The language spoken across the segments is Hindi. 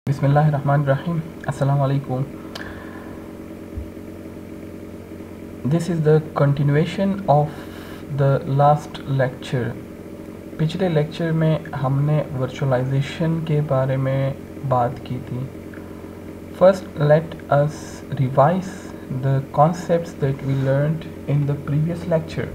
Bismillahirrahmanirrahim. Assalamu alaikum. This is the continuation of the last lecture. पिछले लेक्चर में हमने वर्चुअलाइजेशन के बारे में बात की थी. First, let us revise the concepts that we learned in the previous lecture.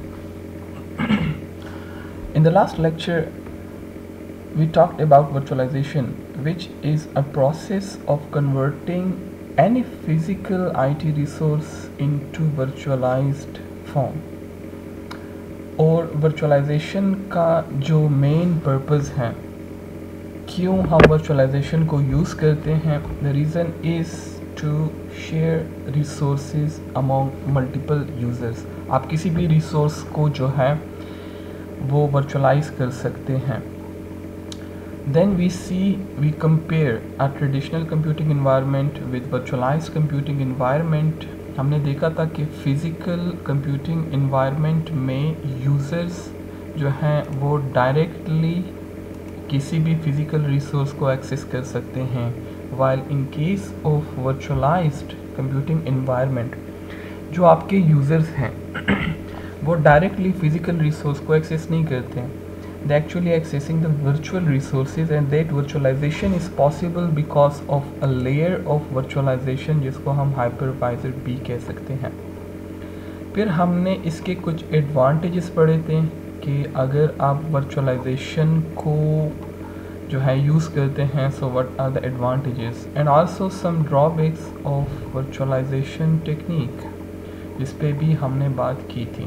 In the last lecture, we talked about virtualization, which is a process of converting any physical IT resource into virtualized form. और virtualization का जो main purpose है, क्यों हम virtualization को use करते हैं, the reason is to share resources among multiple users. आप किसी भी resource को जो है वो virtualize कर सकते हैं. Then we compare a traditional computing environment with virtualized computing environment. हमने देखा था कि physical computing environment में users जो हैं वो directly किसी भी physical resource को access कर सकते हैं, while in case of virtualized computing environment जो आपके users हैं वो directly physical resource को access नहीं करते हैं. They actually accessing the virtual resources, and that virtualization is possible because of a layer of virtualization जिसको हम hypervisor भी कह सकते हैं. फिर हमने इसके कुछ advantages पढ़े थे कि अगर आप virtualization को जो है use करते हैं, so what are the advantages, and also some drawbacks of virtualization technique जिस पे भी हमने बात की थी.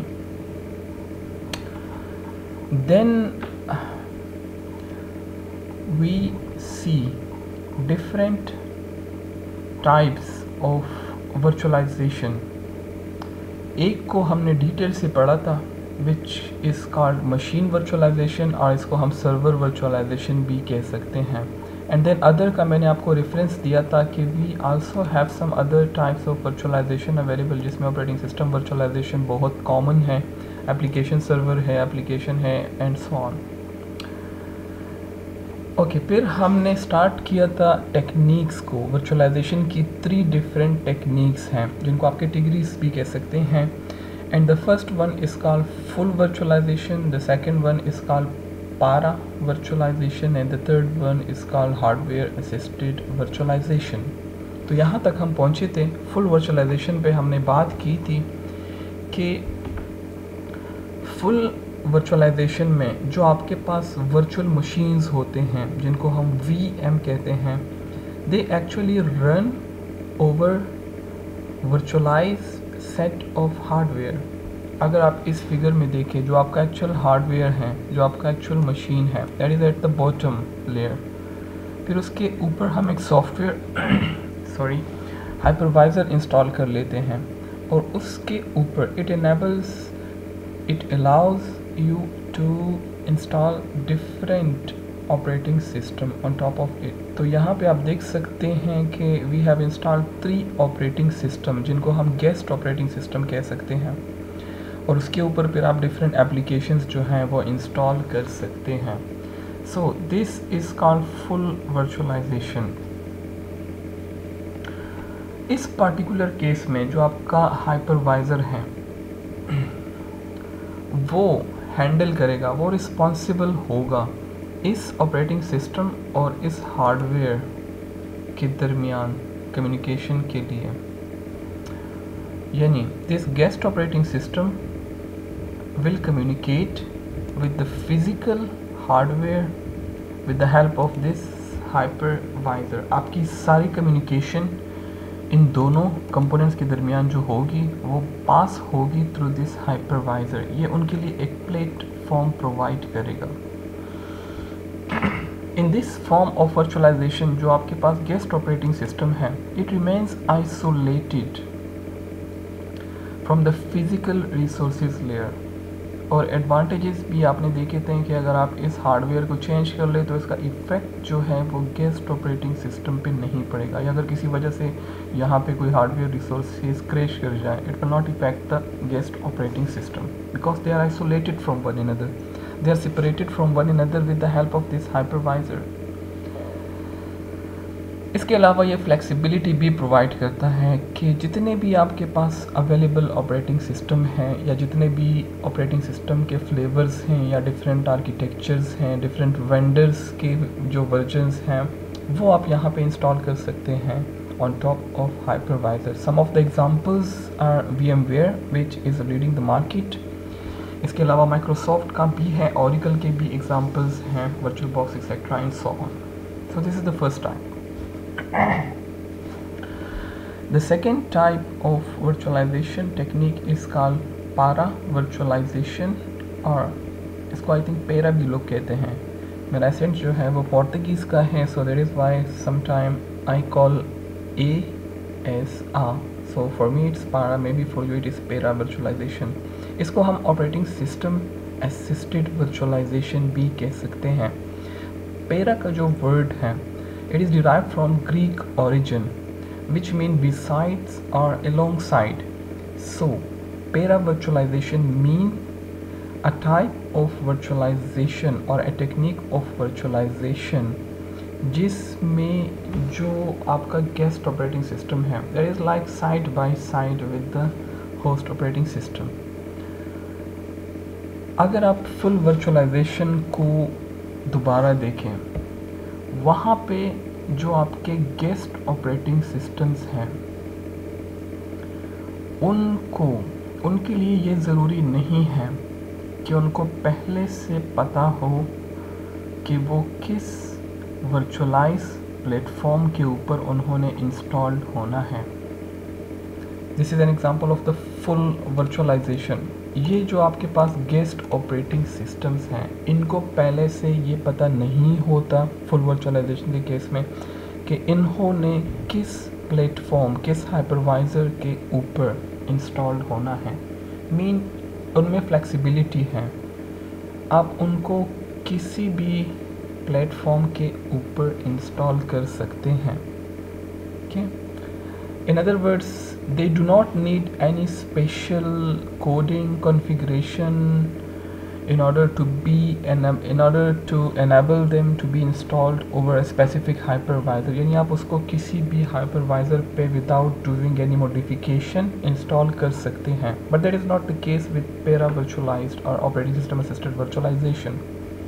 Then we see different types of virtualization. एक को हमने डिटेल से पढ़ा था which is called machine virtualization, और इसको हम server virtualization भी कह सकते हैं. And then other का मैंने आपको रेफरेंस दिया था कि we also have some other types of virtualization available जिसमें operating system virtualization बहुत common है, एप्लीकेशन सर्वर है, एप्लीकेशन है, एंड सो ऑन. ओके, फिर हमने स्टार्ट किया था टेक्निक्स को. वर्चुअलाइजेशन की 3 डिफरेंट टेक्निक्स हैं जिनको आप कैटेगरीज भी कह सकते हैं. And the first one is called full virtualization, the second one is called para virtualization, and the third one is called hardware assisted virtualization. तो यहाँ तक हम पहुँचे थे. फुल वर्चुअलाइजेशन पे हमने बात की थी कि फुल वर्चुअलाइजेशन में जो आपके पास वर्चुअल मशीन्स होते हैं जिनको हम VM कहते हैं, they actually run over virtualize set of hardware. अगर आप इस फिगर में देखें, जो आपका एक्चुअल हार्डवेयर है, जो आपका एक्चुअल मशीन है, that is at the bottom layer. फिर उसके ऊपर हम एक सॉफ्टवेयर हाइपरवाइजर इंस्टॉल कर लेते हैं, और उसके ऊपर it allows you to install different operating system on top of it. तो यहाँ पे आप देख सकते हैं कि we have installed 3 operating system जिनको हम guest operating system कह सकते हैं, और उसके ऊपर फिर आप different applications जो हैं वो install कर सकते हैं. So this is called full virtualization. इस particular case में जो आपका hypervisor है वो हैंडल करेगा, वो रिस्पॉन्सिबल होगा इस ऑपरेटिंग सिस्टम और इस हार्डवेयर के दरमियान कम्युनिकेशन के लिए. यानी this guest operating system will communicate with the physical hardware with the help of this hypervisor. आपकी सारी कम्युनिकेशन इन दोनों कंपोनेंट्स के दरमियान जो होगी वो पास होगी थ्रू दिस हाइपरवाइजर. ये उनके लिए एक प्लेटफॉर्म प्रोवाइड करेगा. In this form of virtualization जो आपके पास गेस्ट ऑपरेटिंग सिस्टम है, it remains isolated from the physical resources layer. और एडवांटेजेस भी आपने देखे थे कि अगर आप इस हार्डवेयर को चेंज कर ले तो इसका इफ़ेक्ट जो है वो गेस्ट ऑपरेटिंग सिस्टम पे नहीं पड़ेगा. या अगर किसी वजह से यहाँ पे कोई हार्डवेयर रिसोर्सेज क्रैश कर जाए, it will not affect the guest operating system because they are isolated from one another. They are separated from one another with the help of this hypervisor. इसके अलावा ये फ्लेक्सिबिलिटी भी प्रोवाइड करता है कि जितने भी आपके पास अवेलेबल ऑपरेटिंग सिस्टम हैं या जितने भी ऑपरेटिंग सिस्टम के फ्लेवर्स हैं या डिफरेंट आर्किटेक्चर्स हैं, डिफरेंट वेंडर्स के जो वर्जन्स हैं, वो आप यहाँ पे इंस्टॉल कर सकते हैं on top of hypervisor. Some of the examples are VMware, which is leading the market. इसके अलावा माइक्रोसॉफ्ट का भी है, Oracle के भी एग्जाम्पल्स हैं, VirtualBox etcetera and so on. So this is the first type. The second type of virtualization technique is called para virtualization, और इसको आई थिंक पेरा भी लोग कहते हैं. मेरा एसेंट जो है वो पोर्तुगीज़ का है, so that is why sometime I call A as A. So for me it's para, maybe for you it is para virtualization. इसको हम ऑपरेटिंग सिस्टम असिस्टेड वर्चुअलाइजेशन भी कह सकते हैं. पेरा का जो वर्ड है, it is derived from Greek origin which mean besides or alongside. So para virtualization mean a type of virtualization or a technique of virtualization जिसमें जो आपका गेस्ट ऑपरेटिंग सिस्टम है that is like side by side with the host operating system. अगर आप फुल वर्चुअलाइजेशन को दोबारा देखें, वहाँ पे जो आपके गेस्ट ऑपरेटिंग सिस्टम्स हैं उनके लिए ये ज़रूरी नहीं है कि उनको पहले से पता हो कि वो किस वर्चुअलाइज प्लेटफॉर्म के ऊपर उन्होंने इंस्टॉल्ड होना है. This is an example of the full virtualization. ये जो आपके पास गेस्ट ऑपरेटिंग सिस्टम्स हैं, इनको पहले से ये पता नहीं होता फुल वर्चुअलाइजेशन के केस में कि इन्होंने किस प्लेटफॉर्म, किस हाइपरवाइज़र के ऊपर इंस्टॉल्ड होना है. मीन उनमें फ्लेक्सिबिलिटी है, आप उनको किसी भी प्लेटफॉर्म के ऊपर इंस्टॉल कर सकते हैं. Okay, in other words they do not need any special coding configuration in order to enable them to be installed over a specific hypervisor. यानी आप उसको किसी भी hypervisor पे without doing any modification install कर सकते हैं. But that is not the case with para virtualized or operating system assisted virtualization.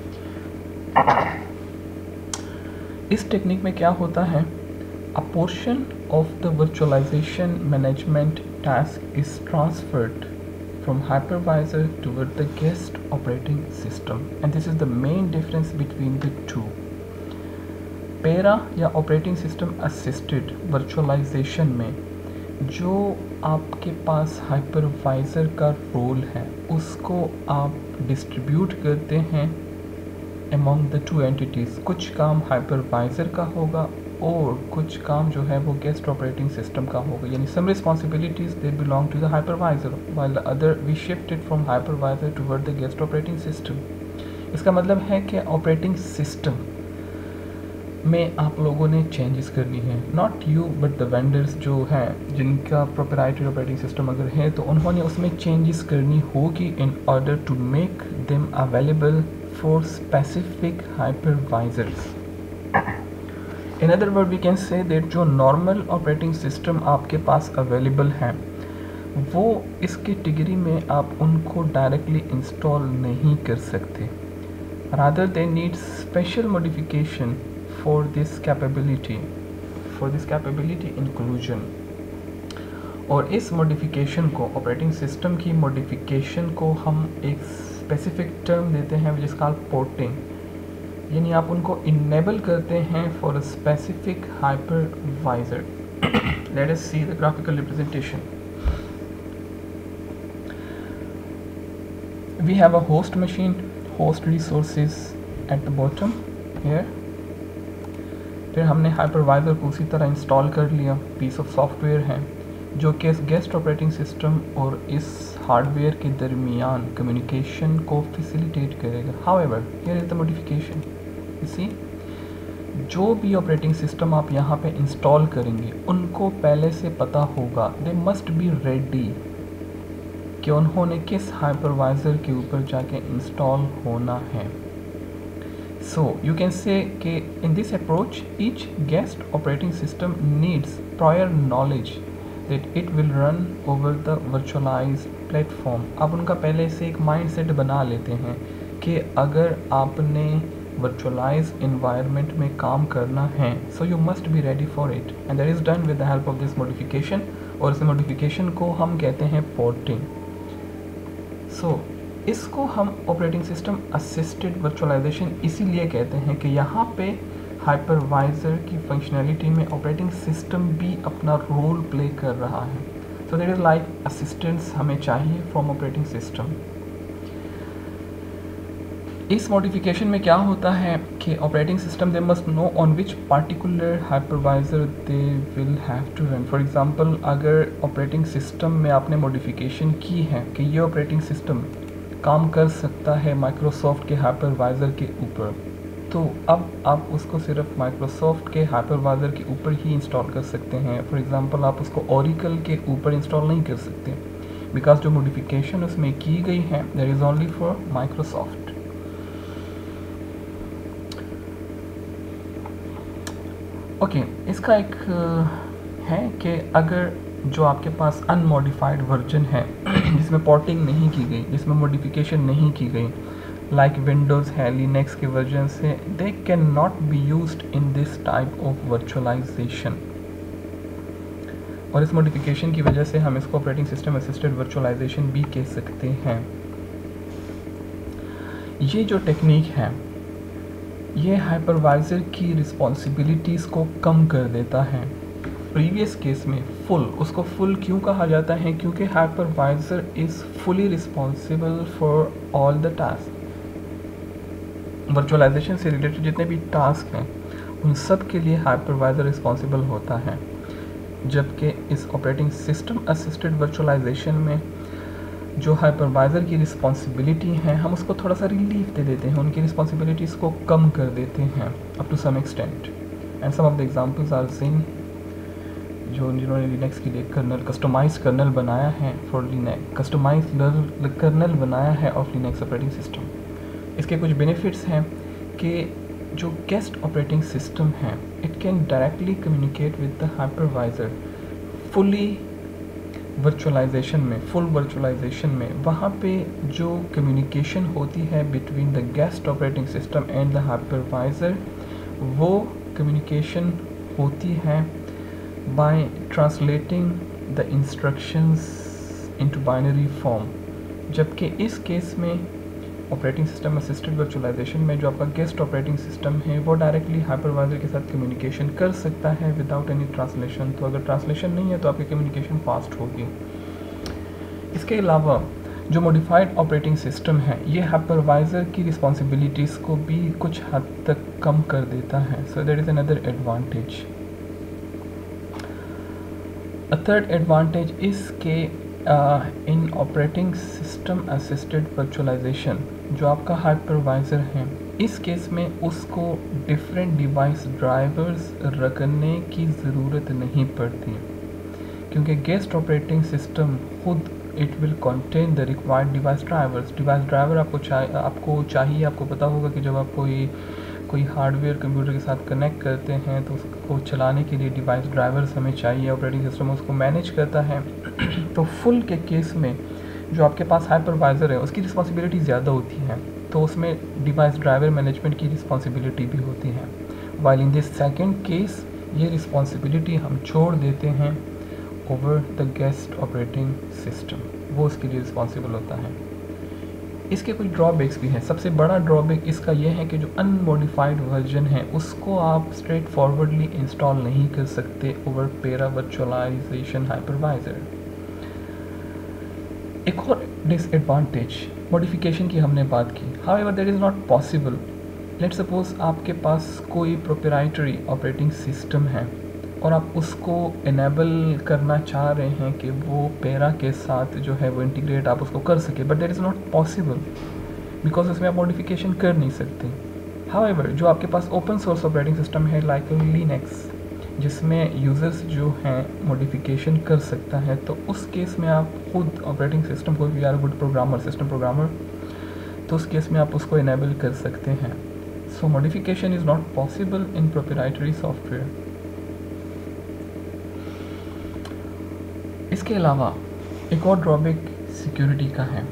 इस टेक्निक में क्या होता है, a portion of the virtualization management task is transferred from hypervisor toward the guest operating system, and this is the main difference between the two. Para या operating system assisted virtualization में जो आपके पास hypervisor का रोल है उसको आप डिस्ट्रीब्यूट करते हैं among the two entities. कुछ काम hypervisor का होगा और कुछ काम जो है वो गेस्ट ऑपरेटिंग सिस्टम का होगा. यानी some responsibilities they belong to the hypervisor while the other we shifted from hypervisor toward the guest operating system. इसका मतलब है कि ऑपरेटिंग सिस्टम में आप लोगों ने चेंजेस करनी है, not you but the vendors जो हैं जिनका प्रोप्राइटरी ऑपरेटिंग सिस्टम अगर है तो उन्होंने उसमें चेंजेस करनी होगी in order to make them available for specific hypervisors. In other word we can say that जो नॉर्मल ऑपरेटिंग सिस्टम आपके पास अवेलेबल हैं वो इस कैटेगरी में आप उनको डायरेक्टली इंस्टॉल नहीं कर सकते. Rather they need special modification for this capability inclusion. और इस मॉडिफिकेशन को, ऑपरेटिंग सिस्टम की मॉडिफिकेशन को हम एक स्पेसिफिक टर्म देते हैं विच इज़ कॉल्ड पोर्टिंग. यानी आप उनको इनेबल करते हैं for a specific hypervisor. Let us see the graphical representation. We have a host machine, host resources at the bottom here. फिर हमने हाइपरवाइजर को उसी तरह इंस्टॉल कर लिया. पीस ऑफ सॉफ्टवेयर है जो कि गेस्ट ऑपरेटिंग सिस्टम और इस हार्डवेयर के दरमियान कम्युनिकेशन को फैसिलिटेट करेगा. However here is the modification. इसी जो भी ऑपरेटिंग सिस्टम आप यहाँ पे इंस्टॉल करेंगे उनको पहले से पता होगा, दे मस्ट बी रेडी कि उन्होंने किस हाइपरवाइजर के ऊपर जाके इंस्टॉल होना है. So you can say that in this approach each guest operating system needs prior knowledge that it will run over the virtualized platform. आप उनका पहले से एक माइंडसेट बना लेते हैं कि अगर आपने virtualized environment में काम करना है so you must be ready for it, and that is done with the help of this modification, और इस modification को हम कहते हैं porting. So इसको हम ऑपरेटिंग सिस्टम असिस्टेड वर्चुअलाइजेशन इसीलिए कहते हैं कि यहाँ पे हाइपरवाइजर की फंक्शनैलिटी में ऑपरेटिंग सिस्टम भी अपना रोल प्ले कर रहा है. So that is like assistance हमें चाहिए फ्रॉम ऑपरेटिंग सिस्टम. इस मॉडिफिकेशन में क्या होता है कि operating system they must know on which particular hypervisor they will have to run. For example अगर ऑपरेटिंग सिस्टम में आपने मॉडिफिकेशन की है कि ये ऑपरेटिंग सिस्टम काम कर सकता है माइक्रोसॉफ्ट के हाइपरवाइज़र के ऊपर, तो अब आप उसको सिर्फ माइक्रोसॉफ्ट के हाइपरवाइज़र के ऊपर ही इंस्टॉल कर सकते हैं. फॉर एग्जांपल आप उसको ओरेकल के ऊपर इंस्टॉल नहीं कर सकते बिकॉज जो मॉडिफिकेशन उसमें की गई है that is only for Microsoft. Okay, इसका एक है कि अगर जो आपके पास अनमॉडिफाइड वर्जन है जिसमें पोर्टिंग नहीं की गई, जिसमें मॉडिफिकेशन नहीं की गई, लाइक विंडोज़ है, लिनक्स के वर्जन से, they can not be used in this type of virtualization. और इस मॉडिफिकेशन की वजह से हम इसको ऑपरेटिंग सिस्टम असिस्टेड वर्चुअलाइजेशन भी कह सकते हैं. ये जो टेक्निक है ये हाइपरवाइज़र की रिस्पॉन्सिबिलिटीज़ को कम कर देता है. प्रीवियस केस में फुल, उसको फुल क्यों कहा जाता है? क्योंकि hypervisor is fully responsible for all the task. Virtualization से रिलेटेड जितने भी टास्क हैं उन सब के लिए हाइपरवाइज़र रिस्पॉन्सिबल होता है, जबकि इस ऑपरेटिंग सिस्टम असिस्टेड वर्चुअलाइजेशन में जो हाइपरवाइज़र की रिस्पॉन्सिबिलिटी हैं हम उसको थोड़ा सा रिलीफ दे देते हैं, उनकी रिस्पॉन्सिबिलिटीज़ को कम कर देते हैं up to some extent. And some of the examples are seen जिन्होंने लिनक्स के लिए कर्नल कस्टमाइज्ड कर्नल बनाया है फॉर लिनक्स, कस्टमाइज्ड कर्नल बनाया है ऑफ लिनक्स ऑपरेटिंग सिस्टम. इसके कुछ बेनिफिट्स हैं कि जो गेस्ट ऑपरेटिंग सिस्टम है it can directly communicate with the hypervisor. Fully virtualization में, फुल वर्चुअलाइजेशन में वहाँ पे जो कम्युनिकेशन होती है between the guest operating system and the hypervisor, वो कम्युनिकेशन होती है by translating the instructions into binary form. जबकि इस केस में ऑपरेटिंग सिस्टम असिस्टेड वर्चुअलाइजेशन में जो आपका गेस्ट ऑपरेटिंग सिस्टम है वो डायरेक्टली हाइपरवाइज़र के साथ कम्युनिकेशन कर सकता है विदाउट एनी ट्रांसलेशन. तो अगर ट्रांसलेशन नहीं है तो आपकी कम्युनिकेशन फास्ट होगी. इसके अलावा जो मॉडिफाइड ऑपरेटिंग सिस्टम है ये हाइपरवाइज़र की रिस्पॉन्सिबिलिटीज़ को भी कुछ हद तक कम कर देता है. So that is another advantage. A third advantage is कि in operating system assisted virtualization जो आपका हाइपरवाइज़र है इस केस में उसको डिफरेंट डिवाइस ड्राइवर्स रखने की ज़रूरत नहीं पड़ती, क्योंकि गेस्ट ऑपरेटिंग सिस्टम खुद it will contain the required device drivers. Device driver आपको चाहिए. आपको पता होगा कि जब आप कोई हार्डवेयर कंप्यूटर के साथ कनेक्ट करते हैं तो उसको चलाने के लिए डिवाइस ड्राइवर्स हमें चाहिए. ऑपरेटिंग सिस्टम उसको मैनेज करता है. तो फुल के केस में जो आपके पास हाइपरवाइज़र है उसकी रिस्पॉन्सिबिलिटी ज़्यादा होती है, तो उसमें डिवाइस ड्राइवर मैनेजमेंट की रिस्पॉन्सिबिलिटी भी होती है. While in this second case ये रिस्पॉन्सिबिलिटी हम छोड़ देते हैं over the guest operating system, वो उसके लिए रिस्पॉन्सिबल होता है. इसके कुछ ड्रॉबैक्स भी हैं. सबसे बड़ा ड्रॉबैक इसका यह है कि जो अनमॉडिफाइड वर्जन है उसको आप स्ट्रेट फॉरवर्डली इंस्टॉल नहीं कर सकते ओवर पेरा वर्चुअलाइजेशन हाइपरवाइज़र. एक और डिसएडवांटेज मॉडिफिकेशन की हमने बात की. However that is not possible. Let's suppose आपके पास कोई प्रोप्राइटरी ऑपरेटिंग सिस्टम है और आप उसको इनेबल करना चाह रहे हैं कि वो पेरा के साथ जो है वो इंटीग्रेट आप उसको कर सके, but that is not possible because उसमें आप मॉडिफिकेशन कर नहीं सकते. हाउएवर जो आपके पास ओपन सोर्स ऑपरेटिंग सिस्टम है लाइक लिनक्स जिसमें यूज़र्स जो हैं मॉडिफिकेशन कर सकता है, तो उस केस में आप खुद ऑपरेटिंग सिस्टम को, we are good programmer, system programmer, तो उस केस में आप उसको इनेबल कर सकते हैं. So modification is not possible in proprietary software. इसके अलावा एक और ड्रॉबैक सिक्योरिटी का है.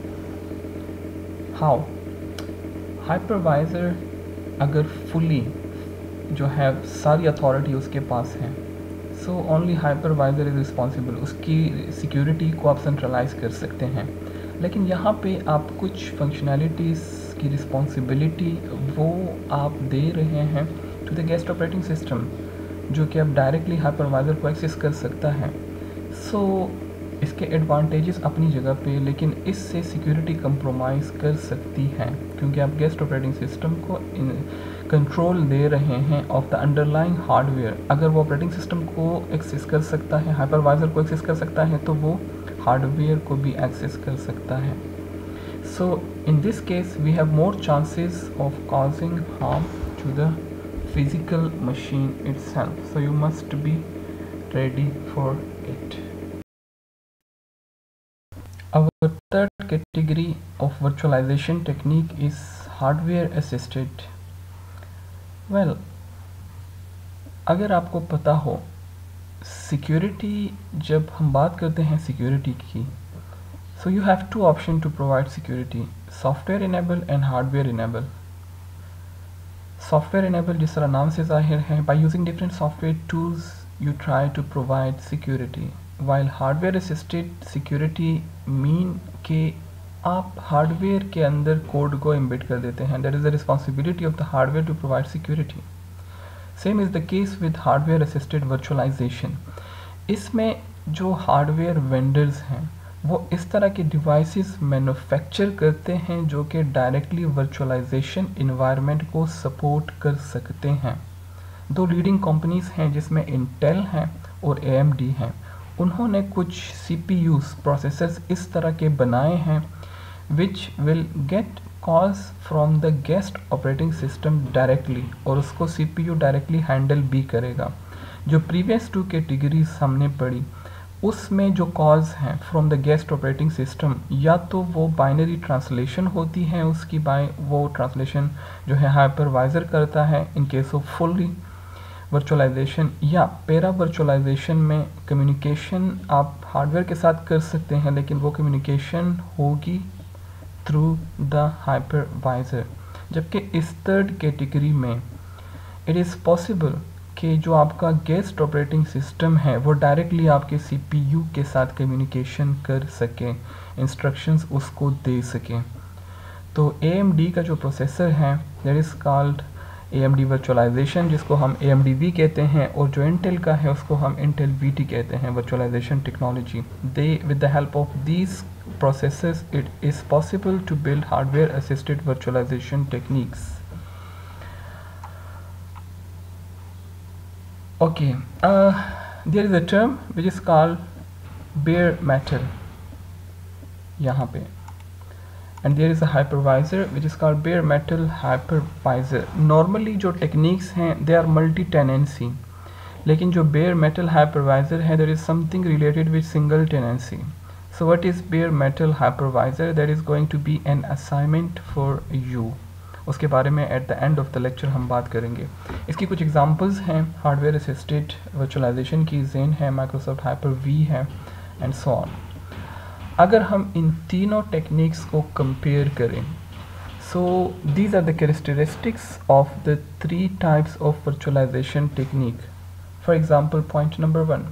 हाउ? हाइपरवाइज़र अगर फुली जो है सारी अथॉरिटी उसके पास है, so only hypervisor is responsible. उसकी सिक्योरिटी को आप सेंट्रलाइज कर सकते हैं. लेकिन यहाँ पे आप कुछ फंक्शनैलिटीज़ की रिस्पॉन्सिबिलिटी वो आप दे रहे हैं to the guest operating system, जो कि अब डायरेक्टली हाइपरवाइज़र को एक्सेस कर सकता है. सो इसके एडवांटेजेस अपनी जगह पे, लेकिन इससे सिक्योरिटी कंप्रोमाइज़ कर सकती है, क्योंकि आप गेस्ट ऑपरेटिंग सिस्टम को कंट्रोल दे रहे हैं ऑफ द अंडरलाइंग हार्डवेयर. अगर वो ऑपरेटिंग सिस्टम को एक्सेस कर सकता है, हाइपरवाइज़र को एक्सेस कर सकता है, तो वो हार्डवेयर को भी एक्सेस कर सकता है. So in this case we have more chances of causing harm to the physical machine itself. So you must be ready for it. Our third category of virtualization technique is hardware assisted. Well, अगर आपको पता हो सिक्योरिटी, जब हम बात करते हैं सिक्योरिटी की, so you have two options to provide security: software enable and hardware enable. Software enable जिस तरह नाम से जाहिर है, by using different software tools you try to provide security, while hardware assisted security mean कि आप हार्डवेयर के अंदर कोड को एम्बेड कर देते हैं. That is the responsibility of the hardware to provide security. Same is the case with hardware assisted virtualization. इसमें जो हार्डवेयर वेंडर्स हैं वो इस तरह के डिवाइसेस मैन्युफैक्चर करते हैं जो कि डायरेक्टली वर्चुअलाइजेशन इन्वायरमेंट को सपोर्ट कर सकते हैं. दो लीडिंग कंपनीज हैं जिसमें इंटेल है और AMD हैं. उन्होंने कुछ CPUs प्रोसेसर्स इस तरह के बनाए हैं which will get calls from the guest operating system directly, और उसको CPU डायरेक्टली हैंडल भी करेगा. जो प्रीवियस टू कैटेगरीज हमने पढ़ी उसमें जो कॉल्स हैं from the guest operating system, या तो वो बाइनरी ट्रांसलेशन होती है उसकी, वो ट्रांसलेशन जो है हाइपरवाइज़र करता है in case of fully virtualization, या पैरा वर्चुअलाइजेशन में कम्युनिकेशन आप हार्डवेयर के साथ कर सकते हैं, लेकिन वो कम्युनिकेशन होगी थ्रू द हाइपरवाइज़र. जबकि इस थर्ड कैटेगरी में इट इज़ पॉसिबल कि जो आपका गेस्ट ऑपरेटिंग सिस्टम है वो डायरेक्टली आपके CPU के साथ कम्युनिकेशन कर सके, इंस्ट्रक्शंस उसको दे सके. तो AMD का जो प्रोसेसर है that is called AMD virtualization, जिसको हम AMD V कहते हैं, और जो इंटेल का है उसको हम इंटेल VT कहते हैं, virtualization technology. They with the help of these processes it is possible to build hardware assisted virtualization techniques. Okay, there is a term which is called bare metal यहाँ पे, and there is a hypervisor which is called bare metal hypervisor. Normally जो techniques हैं they are multi-tenancy, लेकिन जो bare metal hypervisor है there is something related with single tenancy. So what is bare metal hypervisor? That is going to be an assignment for you. उसके बारे में at the end of the lecture हम बात करेंगे. इसकी कुछ examples हैं हार्डवेयर असिस्टेड वर्चुअलाइजेशन की, Zen है, Microsoft Hyper-V है and so on. अगर हम इन तीनों टेक्निक्स को कंपेयर करें, so these are the characteristics of the three types of virtualization technique. For example, point number 1.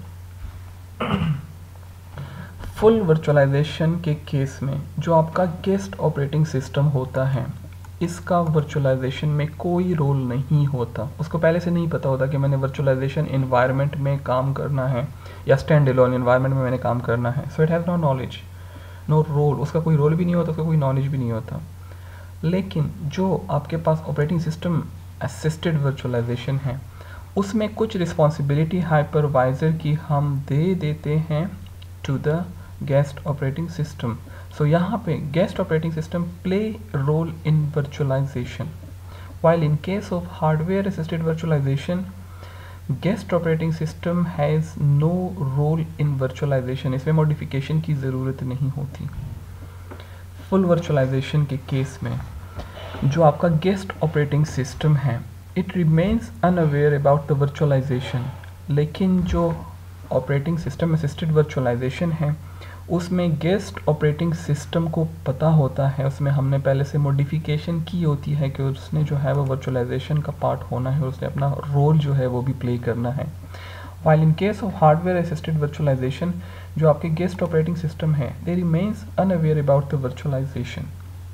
Full virtualization के केस में जो आपका गेस्ट ऑपरेटिंग सिस्टम होता है इसका वर्चुअलाइजेशन में कोई रोल नहीं होता. उसको पहले से नहीं पता होता कि मैंने वर्चुअलाइजेशन इन्वायरमेंट में काम करना है या स्टैंड एलोन इन्वायरमेंट में मैंने काम करना है. So it has no knowledge, no role. उसका कोई रोल भी नहीं होता, उसका कोई नॉलेज भी नहीं होता. लेकिन जो आपके पास ऑपरेटिंग सिस्टम असिस्टेड वर्चुअलाइजेशन है उसमें कुछ रिस्पॉन्सिबिलिटी हाइपरवाइज़र की हम दे देते हैं to the guest operating system. So यहाँ पे guest operating system play role in virtualization, while in case of hardware assisted virtualization guest operating system has no role in virtualization. इसमें modification की ज़रूरत नहीं होती. full virtualization के केस में जो आपका गेस्ट ऑपरेटिंग सिस्टम है, it remains unaware about the virtualization. लेकिन जो ऑपरेटिंग सिस्टम असिस्टेड वर्चुअलाइजेशन है, उसमें गेस्ट ऑपरेटिंग सिस्टम को पता होता है, उसमें हमने पहले से मॉडिफिकेशन की होती है कि उसने जो है वो वर्चुअलाइजेशन का पार्ट होना है, उसने अपना रोल जो है वो भी प्ले करना है। While in case of hardware assisted virtualization, जो आपके गेस्ट ऑपरेटिंग सिस्टम है, they remains unaware about the virtualization.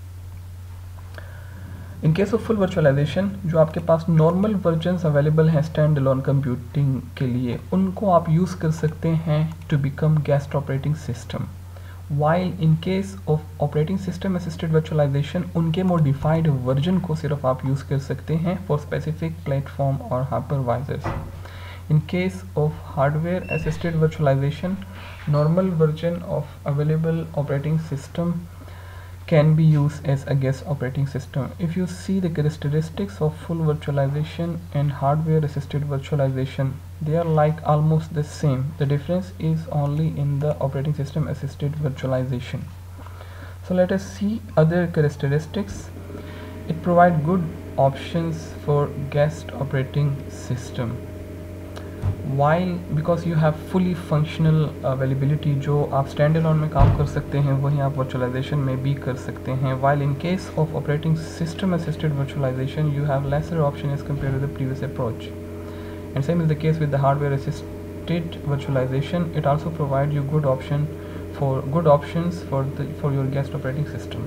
In case of full virtualization, जो आपके पास नॉर्मल वर्जन्स अवेलेबल हैं स्टैंड अलोन कंप्यूटिंग के लिए, उनको आप यूज़ कर सकते हैं to become guest operating system. While in case of operating system assisted virtualization, उनके मॉडिफाइड वर्जन को सिर्फ आप यूज़ कर सकते हैं फॉर स्पेसिफिक प्लेटफॉर्म और hypervisors. In case of hardware assisted virtualization, normal version of available operating system can be used as a guest operating system. If you see the characteristics of full virtualization and hardware assisted virtualization, they are like almost the same. The difference is only in the operating system assisted virtualization. So let us see other characteristics. It provides good options for guest operating system. While because you have fully functional availability, जो आप स्टैंड अलोन में काम कर सकते हैं वहीं आप वर्चुअलाइजेशन में भी कर सकते हैं। While in case of operating system assisted virtualization, you have lesser option as compared to the previous approach. And same is the case with the hardware assisted virtualization. It also provides you good options for your guest operating system.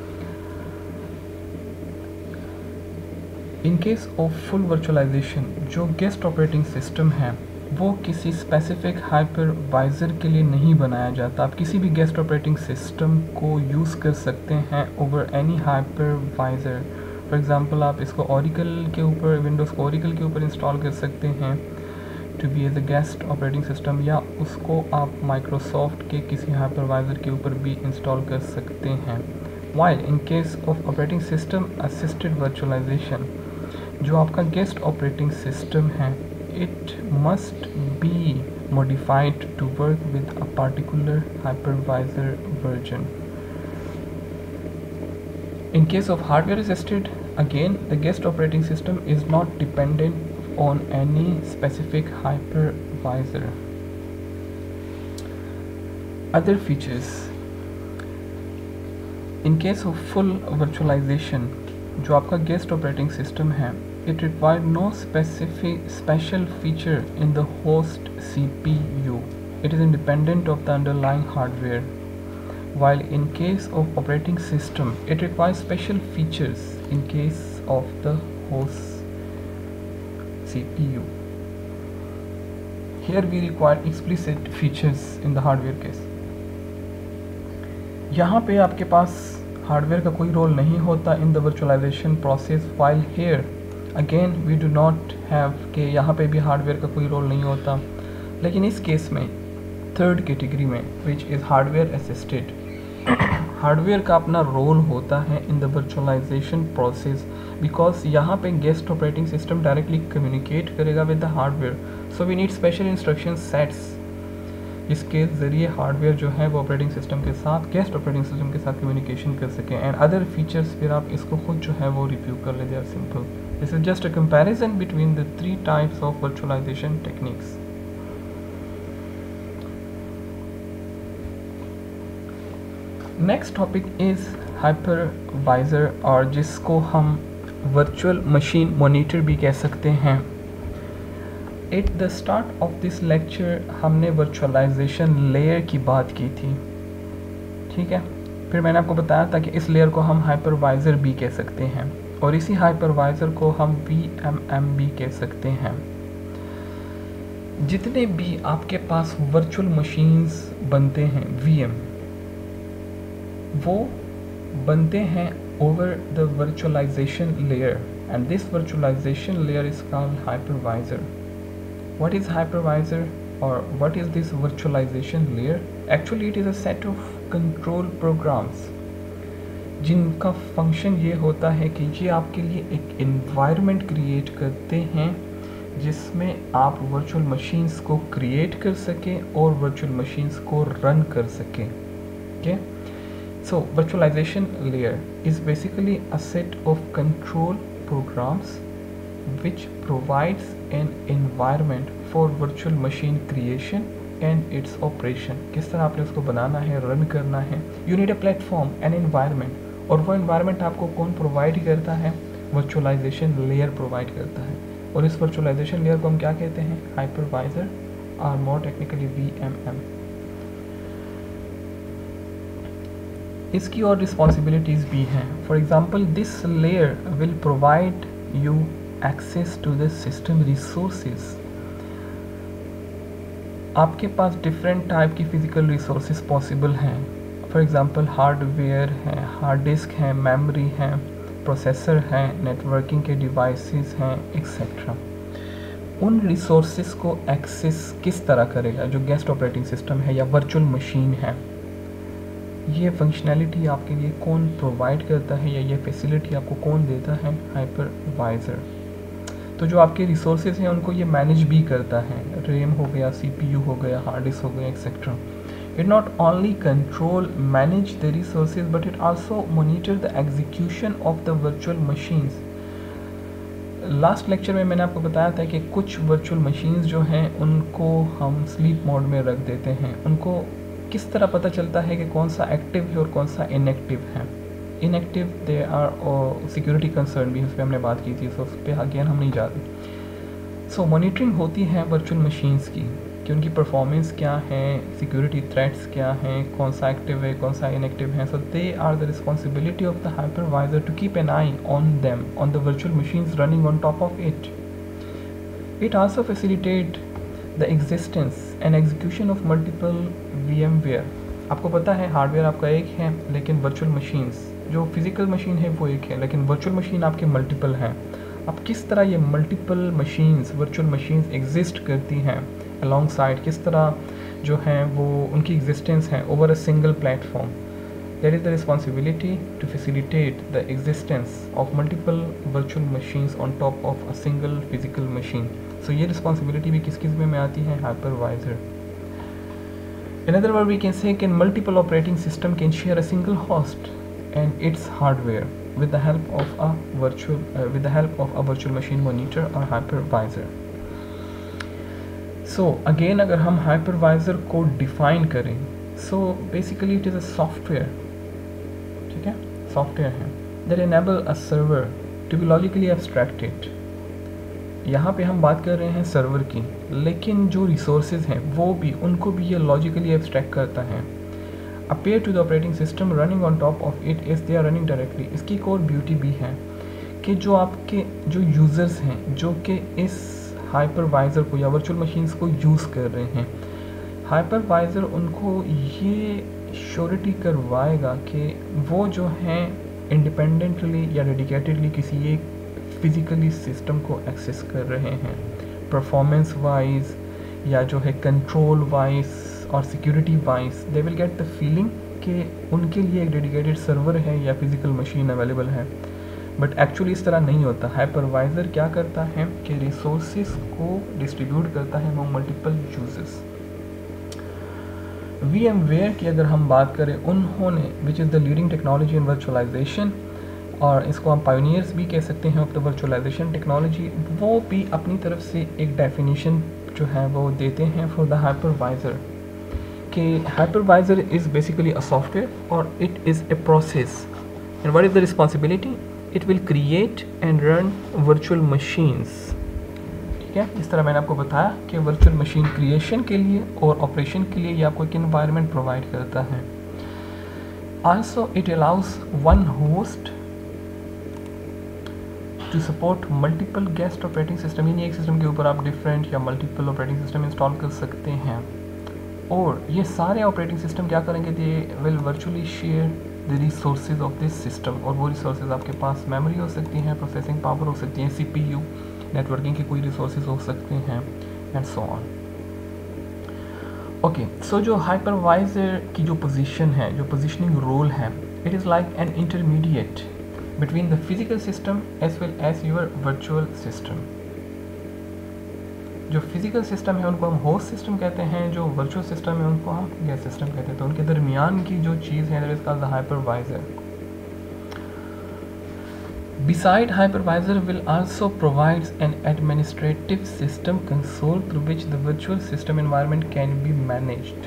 In case of full virtualization, जो गेस्ट ऑपरेटिंग सिस्टम है वो किसी स्पेसिफिक हाइपरवाइज़र के लिए नहीं बनाया जाता। आप किसी भी गेस्ट ऑपरेटिंग सिस्टम को यूज़ कर सकते हैं over any hypervisor. For example, आप इसको ओरेकल के ऊपर, विंडोज़ को ओरेकल के ऊपर इंस्टॉल कर सकते हैं to be as a guest operating system, या उसको आप माइक्रोसॉफ्ट के किसी हाइपरवाइज़र के ऊपर भी इंस्टॉल कर सकते हैं। While in case of operating system assisted virtualization, जो आपका गेस्ट ऑपरेटिंग सिस्टम है, it must be modified to work with a particular hypervisor version. In case of hardware assisted, again the guest operating system is not dependent on any specific hypervisor. Other features. In case of full virtualization, जो आपका गेस्ट ऑपरेटिंग सिस्टम है, it requires no special feature in the host CPU. It is independent of the underlying hardware. While in case of operating system, it requires special features in case of the host CPU. Here we require explicit features in the hardware case. यहाँ पे आपके पास हार्डवेयर का कोई रोल नहीं होता in the virtualization process, while here again we do not have कि यहाँ पे भी हार्डवेयर का कोई रोल नहीं होता। लेकिन इस केस में थर्ड कैटेगरी में, which is hardware assisted, hardware का अपना रोल होता है in the virtualization process, because यहाँ पे guest operating system directly communicate करेगा with the hardware, so we need special instruction sets, जिसके ज़रिए हार्डवेयर जो है वो ऑपरेटिंग सिस्टम के साथ, गेस्ट ऑपरेटिंग सिस्टम के साथ कम्युनिकेशन कर सकें। एंड अदर फीचर्स फिर आप इसको खुद जो है वो रिव्यू कर ले, they are simple. This is just a comparison between the three types of virtualization techniques. Next topic is hypervisor, और जिसको हम वर्चुअल मशीन मॉनिटर भी कह सकते हैं। At the start of this lecture हमने वर्चुअलाइजेशन लेयर की बात की थी, ठीक है। फिर मैंने आपको बताया था कि इस लेयर को हम हाइपरवाइजर भी कह सकते हैं, और इसी हाइपरवाइजर को हम VMM भी कह सकते हैं। जितने भी आपके पास वर्चुअल मशीन्स बनते हैं VM, वो बनते हैं over the virtualization layer, and this virtualization layer is called hypervisor. What is hypervisor, or what is this virtualization layer? Actually it is a set of control programs जिनका फंक्शन ये होता है कि ये आपके लिए एक environment क्रिएट करते हैं जिसमें आप वर्चुअल मशीन्स को क्रिएट कर सकें और वर्चुअल मशीन्स को रन कर सकें। Okay, So virtualization layer is basically a set of control programs which provides an environment for virtual machine creation and its operation. किस तरह आपने उसको बनाना है, रन करना है. You need a platform, an environment. और वो environment आपको कौन प्रोवाइड करता है? वर्चुअलाइजेशन लेयर प्रोवाइड करता है. और इस वर्चुअलाइजेशन लेयर को हम क्या कहते हैं? हाइपरवाइजर और मोर टेक्निकली VMM. इसकी और रिस्पॉन्सिबिलिटीज़ भी हैं. For example this layer will provide you access to the system resources. आपके पास डिफरेंट टाइप की फिजिकल रिसोर्सेज पॉसिबल हैं. फॉर एग्जांपल हार्डवेयर है, हार्ड डिस्क है, मेमोरी है, प्रोसेसर है, नेटवर्किंग के डिवाइसेस हैं, एक्सेट्रा. उन रिसोर्सेज को एक्सेस किस तरह करेगा? जो गेस्ट ऑपरेटिंग सिस्टम है या वर्चुअल मशीन है. ये फंक्शनैलिटी आपके लिए कौन प्रोवाइड करता है या ये फैसिलिटी आपको कौन देता है? हाइपरवाइजर. तो जो आपके रिसोर्सेज हैं उनको ये मैनेज भी करता है. रैम हो गया, CPU हो गया, हार्ड डिस्क हो गया, etcetera. It not only control manage the resources but it also monitor the execution of the virtual machines. Last lecture में मैंने आपको बताया था कि कुछ वर्चुअल मशीन्स जो हैं उनको हम स्लीप मोड में रख देते हैं. उनको किस तरह पता चलता है कि कौन सा एक्टिव है और कौन सा इनएक्टिव है? Inactive they are security concern भी, उस पर हमने बात की थी, तो उस पर अगेन हम नहीं जाते. सो मॉनिटरिंग होती है वर्चुअल मशीन्स की कि उनकी परफॉर्मेंस क्या है, सिक्योरिटी थ्रेट्स क्या हैं, कौन सा एक्टिव है, कौन सा इनएक्टिव है. So they are the responsibility of the hypervisor to keep an eye on them on the virtual machines running on top of it. It also facilitate the existence and execution of multiple VMware. आपको पता है हार्डवेयर आपका एक है लेकिन वर्चुअल मशीन्स, जो फिजिकल मशीन है वो एक है लेकिन वर्चुअल मशीन आपके मल्टीपल हैं. अब किस तरह ये multiple machines, virtual machines exist करती हैं अलॉन्ग साइड, किस तरह जो हैं वो उनकी एग्जिस्टेंस है over a single platform. That is the responsibility to facilitate the existence of multiple virtual machines on top of a single physical machine. So ये रिस्पॉन्सिबिलिटी भी किस में आती है? Hypervisor. In other words, we can say that multiple operating system can share a single host and its hardware with the help of a virtual machine monitor or hypervisor. So again, अगर हम hypervisor को define करें, so basically it is a software, ठीक है, software है that enable a server to be logically abstracted. यहाँ पे हम बात कर रहे हैं सर्वर की, लेकिन जो रिसोर्सेज हैं वो भी, उनको भी ये लॉजिकली एब्स्ट्रैक्ट करता है. Appear to the operating system running on top of it is they are running directly. इसकी एक और ब्यूटी भी है कि जो आपके जो यूज़र्स हैं जो कि इस हाइपरवाइज़र को या वर्चुअल मशीन्स को यूज़ कर रहे हैं, हाइपरवाइज़र उनको ये श्योरिटी करवाएगा कि वो जो हैं इंडिपेंडेंटली या डेडिकेटेडली किसी एक फिज़िकली सिस्टम को एक्सेस कर रहे हैं. परफॉर्मेंस वाइज या जो है कंट्रोल वाइज और security wise they will get the feeling कि उनके लिए एक डेडिकेटेड सर्वर है या फिज़िकल मशीन अवेलेबल है. बट एक्चुअली इस तरह नहीं होता. हाइपरवाइज़र क्या करता है कि रिसोर्सेज को डिस्ट्रीब्यूट करता है अमंग मल्टीपल यूजर्स. VMware की अगर हम बात करें, उन्होंने which is the leading technology in virtualization, और इसको हम पायोनियर्स भी कह सकते हैं ऑफ द वर्चुअलाइजेशन टेक्नोलॉजी, वो भी अपनी तरफ से एक डेफिनेशन जो है वो देते हैं फॉर द हाइपरवाइज़र कि hypervisor is basically a software और it is a process. And what is the responsibility? It will create and run virtual machines. ठीक है, इस तरह मैंने आपको बताया कि वर्चुअल मशीन क्रिएशन के लिए और ऑपरेशन के लिए ये आपको एक इन्वायरमेंट प्रोवाइड करता है. Also it allows one host to support multiple guest operating system. यानी एक सिस्टम के ऊपर आप डिफरेंट या मल्टीपल ऑपरेटिंग सिस्टम इंस्टॉल कर सकते हैं. और ये सारे ऑपरेटिंग सिस्टम क्या करेंगे? They will virtually share the resources of this system. और वो रिसोर्सेज आपके पास मेमोरी हो सकती हैं, प्रोसेसिंग पावर हो सकती है, CPU, नेटवर्किंग के कोई रिसोर्सेज हो सकते हैं, and so on. Okay, so जो हाइपरवाइजर की जो पोजीशन है, जो पोजीशनिंग रोल है, it is like an intermediate between the physical system as well as your virtual system. जो फिजिकल सिस्टम है उनको हम होस्ट सिस्टम कहते हैं, जो वर्चुअल सिस्टम है उनको हम गेस्ट सिस्टम कहते हैं। तो उनके दरमियान की जो चीज़ है that is called the hypervisor. Beside hypervisor will also provides an administrative system console through which the virtual system environment can be managed।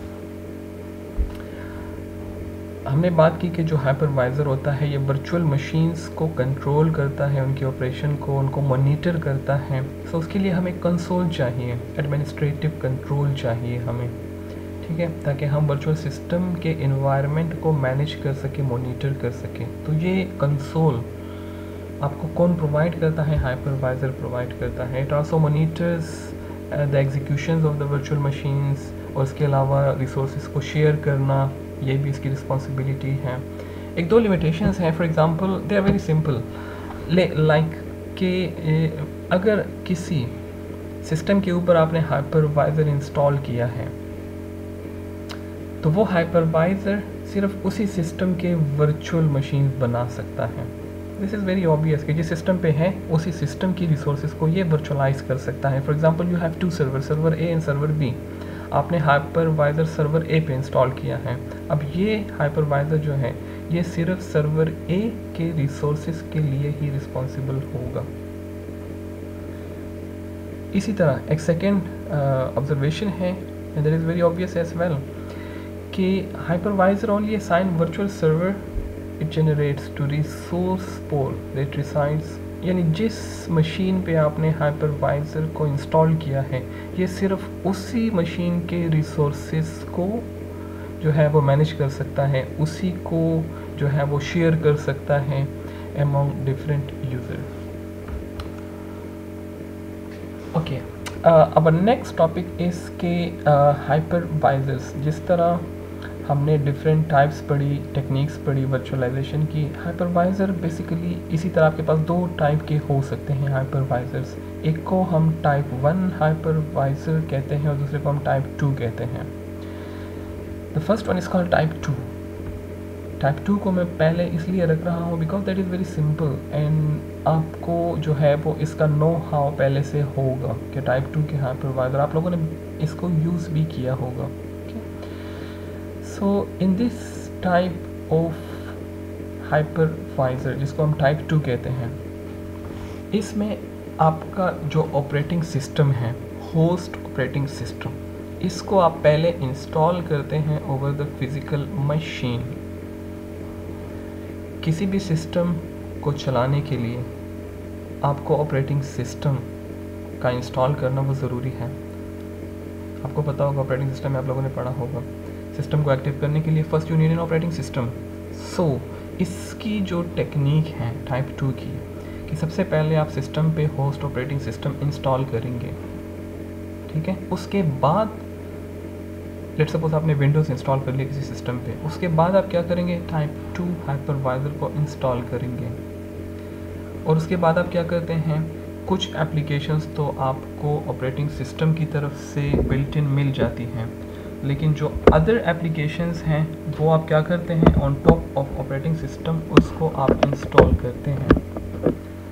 हमने बात की कि जो हाइपरवाइज़र होता है ये वर्चुअल मशीन्स को कंट्रोल करता है, उनके ऑपरेशन को, उनको मॉनिटर करता है। सो उसके लिए हमें कंसोल चाहिए, एडमिनिस्ट्रेटिव कंट्रोल चाहिए हमें, ठीक है, ताकि हम वर्चुअल सिस्टम के एनवायरनमेंट को मैनेज कर सकें, मॉनिटर कर सकें। तो ये कंसोल आपको कौन प्रोवाइड करता है? हाइपरवाइज़र प्रोवाइड करता है। It also monitors the executions of the virtual machines, और इसके अलावा रिसोर्सेज को शेयर करना ये भी इसकी रिस्पॉन्सिबिलिटी है। एक दो लिमिटेशंस हैं, for example they are very simple, like कि अगर किसी सिस्टम के ऊपर आपने हाइपरवाइज़र इंस्टॉल किया है तो वो हाइपरवाइज़र सिर्फ उसी सिस्टम के वर्चुअल मशीन बना सकता है। दिस इज़ वेरी ऑब्वियस कि जिस सिस्टम पे है उसी सिस्टम की रिसोर्सेज को ये वर्चुअलाइज कर सकता है। For example you have two server, server A and server B. आपने हाइपरवाइज़र सर्वर ए पे इंस्टॉल किया है। अब ये हाइपरवाइज़र जो है ये सिर्फ सर्वर ए के रिसोर्सेज के लिए ही रिस्पॉन्सिबल होगा। इसी तरह एक सेकेंड ऑब्जर्वेशन है, and that is very obvious as well, कि hypervisor only assign virtual server it generates to resource pool that resides, यानी जिस मशीन पे आपने हाइपरवाइज़र को इंस्टॉल किया है ये सिर्फ उसी मशीन के रिसोर्सेज को जो है वो मैनेज कर सकता है, उसी को जो है वो शेयर कर सकता है अमॉन्ग डिफरेंट यूज़र। ओके, अब नेक्स्ट टॉपिक इज़ के हाइपरवाइज़र्स। जिस तरह हमने डिफरेंट टाइप्स पढ़ी, टेक्निक्स पढ़ी वर्चुअलाइजेशन की, हाइपरवाइज़र बेसिकली इसी तरह आपके पास दो टाइप के हो सकते हैं हाइपरवाइज़र्स। एक को हम टाइप 1 हाइपरवाइज़र कहते हैं और दूसरे को हम टाइप 2 कहते हैं। The first one is called type 2। Type 2 को मैं पहले इसलिए रख रहा हूँ because that is very simple एंड आपको जो है वो इसका नो हाउ पहले से होगा कि टाइप 2 के हाइपरवाइज़र आप लोगों ने इसको यूज़ भी किया होगा। So in this type of hypervisor जिसको हम टाइप 2 कहते हैं, इसमें आपका जो ऑपरेटिंग सिस्टम है, होस्ट ऑपरेटिंग सिस्टम, इसको आप पहले इंस्टॉल करते हैं ओवर द फिज़िकल मशीन। किसी भी सिस्टम को चलाने के लिए आपको ऑपरेटिंग सिस्टम का इंस्टॉल करना वो ज़रूरी है। आपको पता होगा ऑपरेटिंग सिस्टम में आप लोगों ने पढ़ा होगा, सिस्टम को एक्टिव करने के लिए first you need an operating system. So इसकी जो टेक्निक है टाइप 2 की, कि सबसे पहले आप सिस्टम पे होस्ट ऑपरेटिंग सिस्टम इंस्टॉल करेंगे, ठीक है। उसके बाद लेट्स सपोज आपने विंडोज़ इंस्टॉल कर लिया किसी सिस्टम पे, उसके बाद आप क्या करेंगे, टाइप 2 हाइपरवाइज़र को इंस्टॉल करेंगे। और उसके बाद आप क्या करते हैं, कुछ एप्लीकेशंस तो आपको ऑपरेटिंग सिस्टम की तरफ से बिल्ट इन मिल जाती हैं, लेकिन जो अदर एप्लीकेशंस हैं वो आप क्या करते हैं, on top of operating system उसको आप इंस्टॉल करते हैं।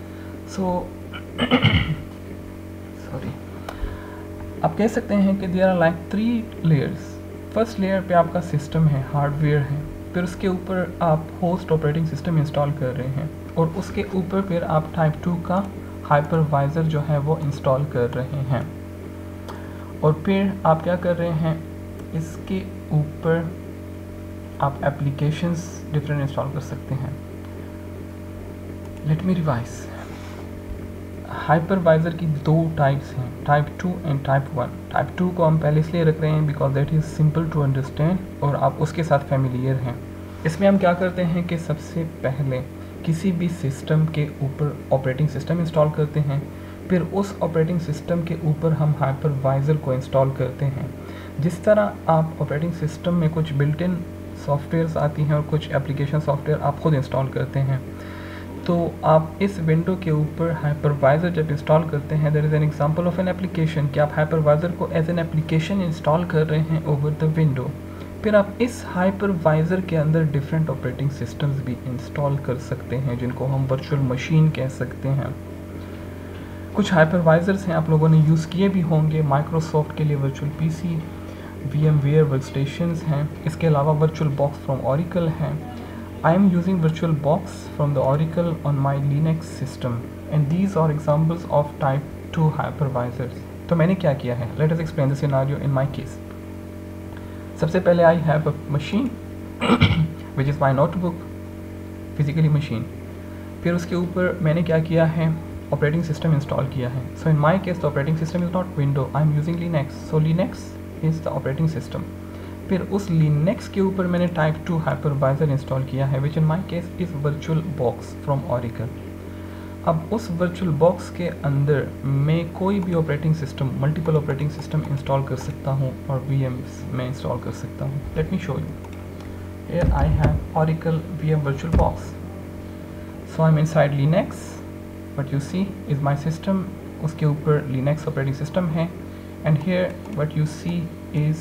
सॉरी, आप कह सकते हैं कि there are like 3 layers. First layer पे आपका सिस्टम है, हार्डवेयर है, फिर उसके ऊपर आप होस्ट ऑपरेटिंग सिस्टम इंस्टॉल कर रहे हैं, और उसके ऊपर फिर आप टाइप 2 का हाइपरवाइज़र जो है वो इंस्टॉल कर रहे हैं। और फिर आप क्या कर रहे हैं, इसके ऊपर आप एप्लीकेशंस डिफरेंट इंस्टॉल कर सकते हैं। लेट मी रिवाइज, हाइपरवाइज़र की 2 टाइप्स हैं, टाइप 2 एंड टाइप 1। टाइप 2 को हम पहले इसलिए रख रहे हैं because that is simple to understand और आप उसके साथ फैमिलियर हैं। इसमें हम क्या करते हैं कि सबसे पहले किसी भी सिस्टम के ऊपर ऑपरेटिंग सिस्टम इंस्टॉल करते हैं, फिर उस ऑपरेटिंग सिस्टम के ऊपर हम हाइपरवाइज़र को इंस्टॉल करते हैं। जिस तरह आप ऑपरेटिंग सिस्टम में कुछ बिल्ट इन सॉफ्टवेयर्स आती हैं और कुछ एप्लीकेशन सॉफ्टवेयर आप खुद इंस्टॉल करते हैं, तो आप इस विंडो के ऊपर हाइपरवाइज़र जब इंस्टॉल करते हैं, that is an example of an application कि आप हाइपरवाइज़र को एज एन एप्लीकेशन इंस्टॉल कर रहे हैं ओवर द विंडो। फिर आप इस हाइपरवाइज़र के अंदर डिफरेंट ऑपरेटिंग सिस्टम्स भी इंस्टॉल कर सकते हैं जिनको हम वर्चुअल मशीन कह सकते हैं। कुछ हाइपरवाइजर्स हैं आप लोगों ने यूज़ किए भी होंगे माइक्रोसॉफ्ट के लिए वर्चुअल पीसी, VMware वर्कस्टेशंस हैं, इसके अलावा वर्चुअल बॉक्स फ्रॉम ओरेकल हैं. I am using VirtualBox from the Oracle on my Linux system and these are examples of type 2 hypervisors. तो मैंने क्या किया है? Let us explain the scenario in my case. सबसे पहले I have a machine which is my notebook, physically machine. फिर उसके ऊपर मैंने क्या किया है? ऑपरेटिंग सिस्टम इंस्टॉल किया है. So in my case the operating system is not Windows, I am using Linux. So Linux is the operating system. फिर उस लिनक्स के ऊपर मैंने टाइप 2 हाइपरवाइजर इंस्टॉल किया है which in my case is virtual box from Oracle. अब उस वर्चुअल बॉक्स के अंदर मैं कोई भी operating system, multiple operating system install कर सकता हूँ और VMs में इंस्टॉल कर सकता हूँ. Let me show you. Here I have Oracle VM virtual box. So I am inside Linux. What you see is my system. उसके ऊपर लिनक्स ऑपरेटिंग सिस्टम है and here what you see is,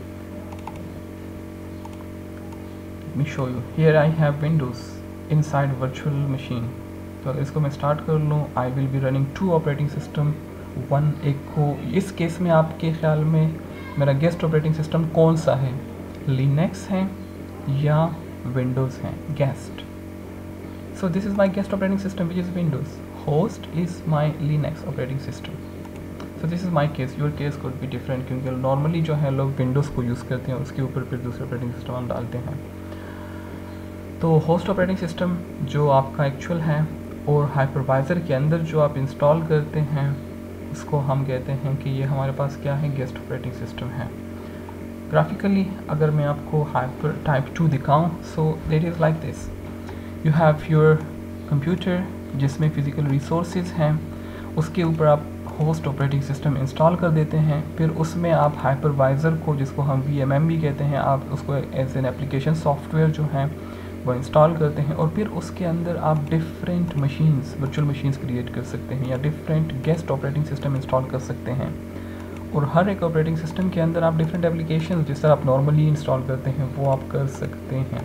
let me show you, here I have Windows inside virtual machine. तो अगर इसको मैं स्टार्ट कर लूँ I will be running 2 operating system. One एक को इस केस में आपके ख्याल में मेरा गेस्ट ऑपरेटिंग सिस्टम कौन सा है? लिनक्स है या विंडोज़ है? Guest. So this is my guest operating system which is Windows. Host is my Linux operating system. So this is my case. Your case could be different क्योंकि नॉर्मली जो है लोग विंडोज़ को यूज़ करते हैं और उसके ऊपर फिर दूसरे ऑपरेटिंग सिस्टम हम डालते हैं. तो होस्ट ऑपरेटिंग सिस्टम जो आपका एक्चुअल है और हाइपरवाइज़र के अंदर जो आप इंस्टॉल करते हैं उसको हम कहते हैं कि ये हमारे पास क्या है? गेस्ट ऑपरेटिंग सिस्टम है. ग्राफिकली अगर मैं आपको हाइपर टाइप 2 दिखाऊं so that is like this. You have your computer जिसमें फ़िज़िकल रिसोर्सेज हैं, उसके ऊपर आप होस्ट ऑपरेटिंग सिस्टम इंस्टॉल कर देते हैं. फिर उसमें आप हाइपरवाइज़र को, जिसको हम VMM भी कहते हैं, आप उसको एज एन एप्लीकेशन सॉफ्टवेयर जो है वो इंस्टॉल करते हैं और फिर उसके अंदर आप different machines, virtual machines create कर सकते हैं या different guest operating system install कर सकते हैं. और हर एक ऑपरेटिंग सिस्टम के अंदर आप डिफरेंट एप्लीकेशन जिस तरह आप नॉर्मली इंस्टॉल करते हैं वो आप कर सकते हैं.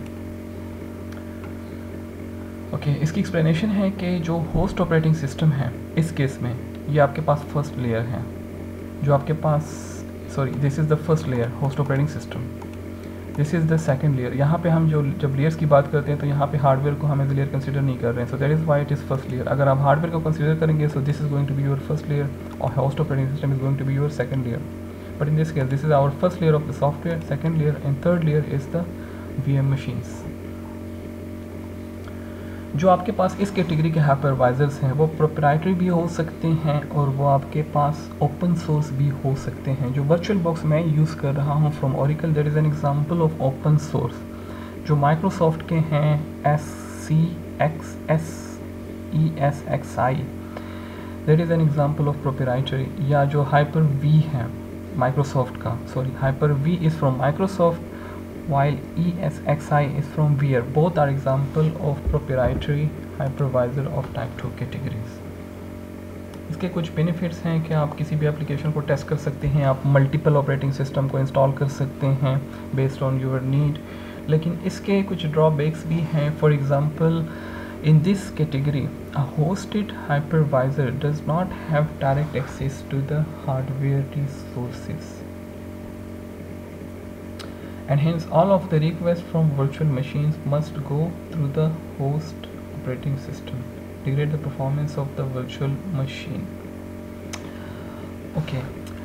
ओके, इसकी एक्सप्लेनेशन है कि जो होस्ट ऑपरेटिंग सिस्टम है इस केस में ये आपके पास फर्स्ट लेयर है. जो आपके पास, sorry, this is the first layer host operating system. This is the second layer. यहाँ पे हम जब लेयर्स की बात करते हैं तो यहाँ पे हार्डवेयर को हम एज लेयर कंसिडर नहीं कर रहे हैं. So that is why it is first layer. अगर आप हार्डवेयर को कंसिडर करेंगे so this is going to be your first layer और host operating system is going to be your second layer. But in this case this is our first layer of the software, second layer and third layer is the VM machines. जो आपके पास इस कैटेगरी के हाइपरवाइजर्स हैं वो प्रोप्राइटरी भी हो सकते हैं और वो आपके पास ओपन सोर्स भी हो सकते हैं. जो वर्चुअल बॉक्स मैं यूज़ कर रहा हूँ from Oracle that is an example of open source. जो माइक्रोसॉफ्ट के हैं SCXSESXi that is an example of proprietary. या जो Hyper-V है माइक्रोसॉफ्ट का, sorry, Hyper-V is from Microsoft while ESXi is from VR. Both are example of proprietary hypervisor of type 2 categories. इसके कुछ बेनिफिट्स हैं कि आप किसी भी एप्लीकेशन को टेस्ट कर सकते हैं, आप मल्टीपल ऑपरेटिंग सिस्टम को इंस्टॉल कर सकते हैं बेस्ड ऑन योर नीड. लेकिन इसके कुछ ड्रॉबैक्स भी हैं. For example, in this category a hosted hypervisor does not have direct access to the hardware resources. And hence all of the requests from virtual machines must go through the host operating system, degrade the performance of the virtual machine. Okay,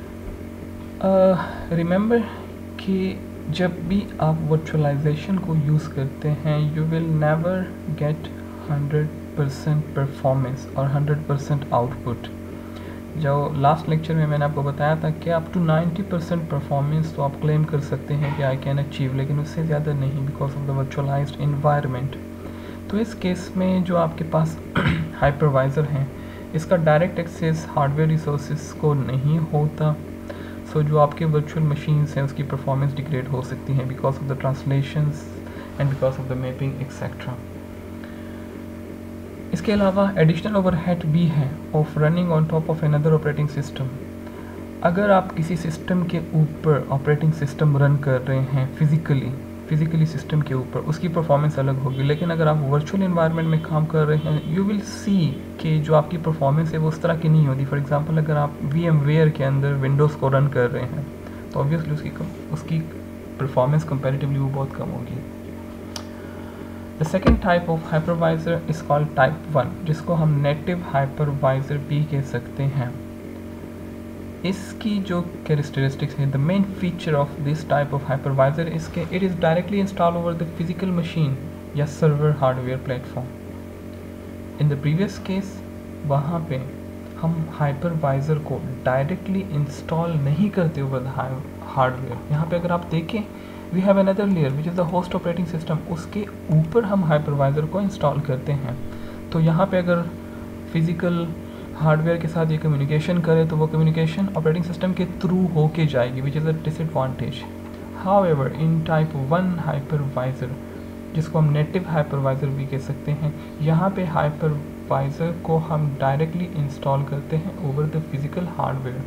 remember कि जब भी आप virtualization को यूज़ करते हैं you will never get 100% performance और 100% output. जो लास्ट लेक्चर में मैंने आपको बताया था कि अप टू 90% परफॉर्मेंस तो आप क्लेम कर सकते हैं कि आई कैन अचीव, लेकिन उससे ज़्यादा नहीं because of the virtualized environment. तो इस केस में जो आपके पास हाइपरवाइज़र हैं इसका डायरेक्ट एक्सेस हार्डवेयर रिसोर्सेज को नहीं होता. सो जो आपके वर्चुअल मशीन्स हैं उसकी परफॉर्मेंस डिग्रेड हो सकती हैं because of the translations and because of the mapping etcetera. इसके अलावा एडिशनल ओवरहेड भी है of running on top of another operating system. अगर आप किसी सिस्टम के ऊपर ऑपरेटिंग सिस्टम रन कर रहे हैं फिज़िकली फिजिकली सिस्टम के ऊपर, उसकी परफॉर्मेंस अलग होगी। लेकिन अगर आप वर्चुअल इन्वायरमेंट में काम कर रहे हैं, यू विल सी कि जो आपकी परफॉर्मेंस है वो उस तरह की नहीं होती। फॉर एग्जांपल अगर आप VMware के अंदर विंडोज़ को रन कर रहे हैं तो ऑब्वियसली उसकी परफॉर्मेंस कंपैरेटिवली वो बहुत कम होगी। The second type of hypervisor is called type 1, जिसको हम नेटिव हाइपरवाइजर भी कह सकते हैं। इसकी जो कैरेक्टरिस्टिक्स है, the main feature of this type of hypervisor is के it is directly install over the physical machine या server hardware platform. In the previous case वहाँ पे हम हाइपरवाइजर को डायरेक्टली इंस्टॉल नहीं करते ओवर द हार्डवेयर। यहाँ पे अगर आप देखें, we have another layer which is the host operating system, उसके ऊपर हम हाइपरवाइजर को इंस्टॉल करते हैं। तो यहाँ पे अगर फिजिकल हार्डवेयर के साथ ये कम्युनिकेशन करे तो वो कम्युनिकेशन ऑपरेटिंग सिस्टम के थ्रू होके जाएगी, which is a disadvantage. However in type 1 hypervisor, जिसको हम नेटिव हाइपरवाइजर भी कह सकते हैं, यहाँ पे हाइपरवाइजर को हम डायरेक्टली इंस्टॉल करते हैं over the physical hardware.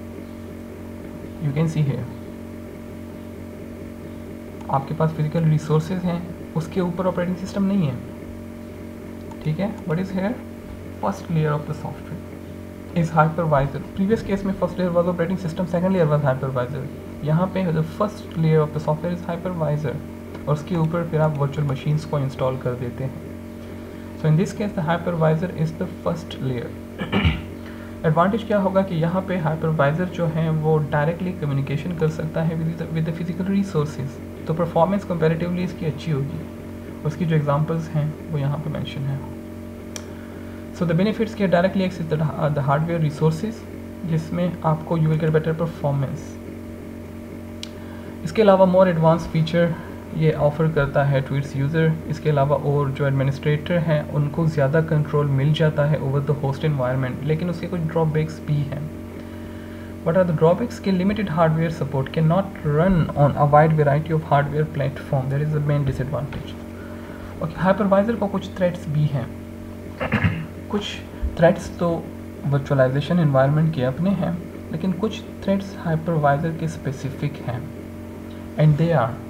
You can see here, आपके पास फिजिकल रिसोर्सेज हैं, उसके ऊपर ऑपरेटिंग सिस्टम नहीं है, ठीक है। What is here? First layer of the software is hypervisor. Previous case में first layer was operating system, second layer was hypervisor. यहाँ पे the first layer of the software is hypervisor, और उसके ऊपर फिर आप वर्चुअल मशीन्स को इंस्टॉल कर देते हैं। So in this case the hypervisor is the first layer. Advantage क्या होगा कि यहाँ पे हाइपरवाइजर जो है वो डायरेक्टली कम्युनिकेशन कर सकता है विद द फिजिकल रिसोर्सेज, तो परफॉर्मेंस कंपैरेटिवली इसकी अच्छी होगी। उसकी जो एग्जांपल्स हैं वो यहाँ पे मेंशन है। सो द बेनिफिट्स के directly access the hardware resources, जिसमें आपको you will get better performance. इसके अलावा मोर एडवांस फीचर ये ऑफ़र करता है टू इट्स यूज़र। इसके अलावा और जो एडमिनिस्ट्रेटर हैं उनको ज़्यादा कंट्रोल मिल जाता है ओवर द होस्ट एनवायरनमेंट, लेकिन उसके कुछ ड्रॉबैक्स भी हैं। What are the drawbacks? के limited hardware support cannot run on a wide variety of hardware platform. That is the main disadvantage. Okay, hypervisor को कुछ threats भी हैं। कुछ threats तो virtualization environment के अपने हैं, लेकिन कुछ threats hypervisor के specific हैं, and they are,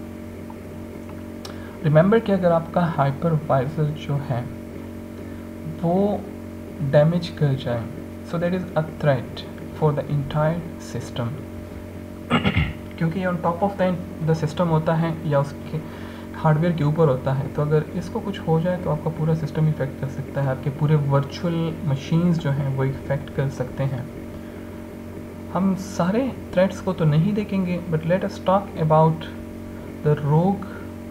remember कि अगर आपका hypervisor जो है वो डैमेज कर जाए, so that is a threat for the entire system, क्योंकि ये on top of the system होता है या उसके हार्डवेयर के ऊपर होता है। तो अगर इसको कुछ हो जाए तो आपका पूरा सिस्टम इफेक्ट कर सकता है, आपके पूरे वर्चुअल मशीन्स जो हैं वो इफेक्ट कर सकते हैं। हम सारे थ्रेट्स को तो नहीं देखेंगे, but let us talk about the rogue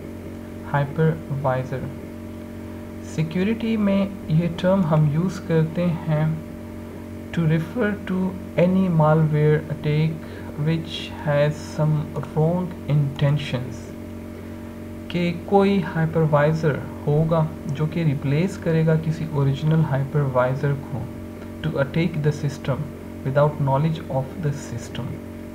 hypervisor. Security में ये टर्म हम यूज़ करते हैं to refer to any malware attack which has some wrong intentions, कि कोई हाइपरवाइज़र होगा जो कि रिप्लेस करेगा किसी ओरिजिनल हाइपरवाइज़र को to attack the system without knowledge of the system।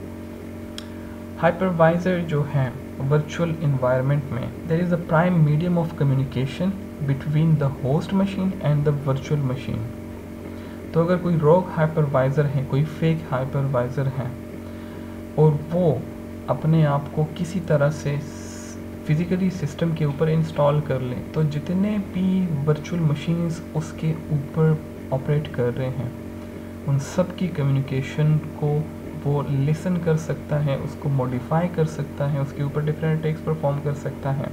Hypervisor जो है वर्चुअल इन्वायरमेंट में there is a prime medium of communication between the host machine and the virtual machine। तो अगर कोई रोग हाइपरवाइज़र है, कोई फेक हाइपरवाइज़र है, और वो अपने आप को किसी तरह से फिज़िकली सिस्टम के ऊपर इंस्टॉल कर ले, तो जितने भी वर्चुअल मशीन्स उसके ऊपर ऑपरेट कर रहे हैं उन सब की कम्युनिकेशन को वो लिसन कर सकता है, उसको मॉडिफाई कर सकता है, उसके ऊपर डिफरेंट अटैक्स परफॉर्म कर सकता है।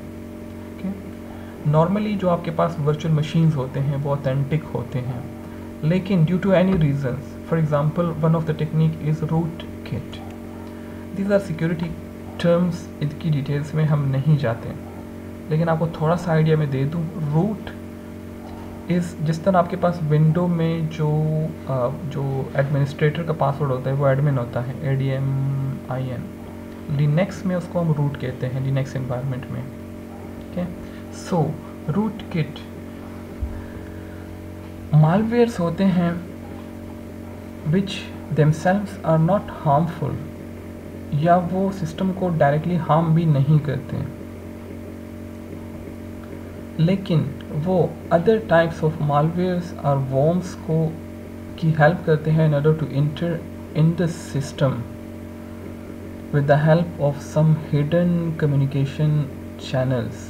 नॉर्मली जो आपके पास वर्चुअल मशीन्स होते हैं वो ऑथेंटिक होते हैं, लेकिन due to any reasons, for example one of the technique is root kit. These are security terms, इनकी डिटेल्स में हम नहीं जाते, लेकिन आपको थोड़ा सा आइडिया मैं दे दूँ। रूट इज़, जिस तरह आपके पास विंडो में जो एडमिनिस्ट्रेटर का पासवर्ड होता है वो एडमिन होता है, ADMIN। लिनक्स में उसको हम रूट कहते हैं, लिनक्स एनवायरनमेंट में। Okay, so root kit malwares होते हैं which themselves are not harmful, या वो सिस्टम को डायरेक्टली हार्म भी नहीं करते, लेकिन वो अदर टाइप्स ऑफ malwares और worms को की हेल्प करते हैं in order to enter in the system with the help of some hidden communication channels.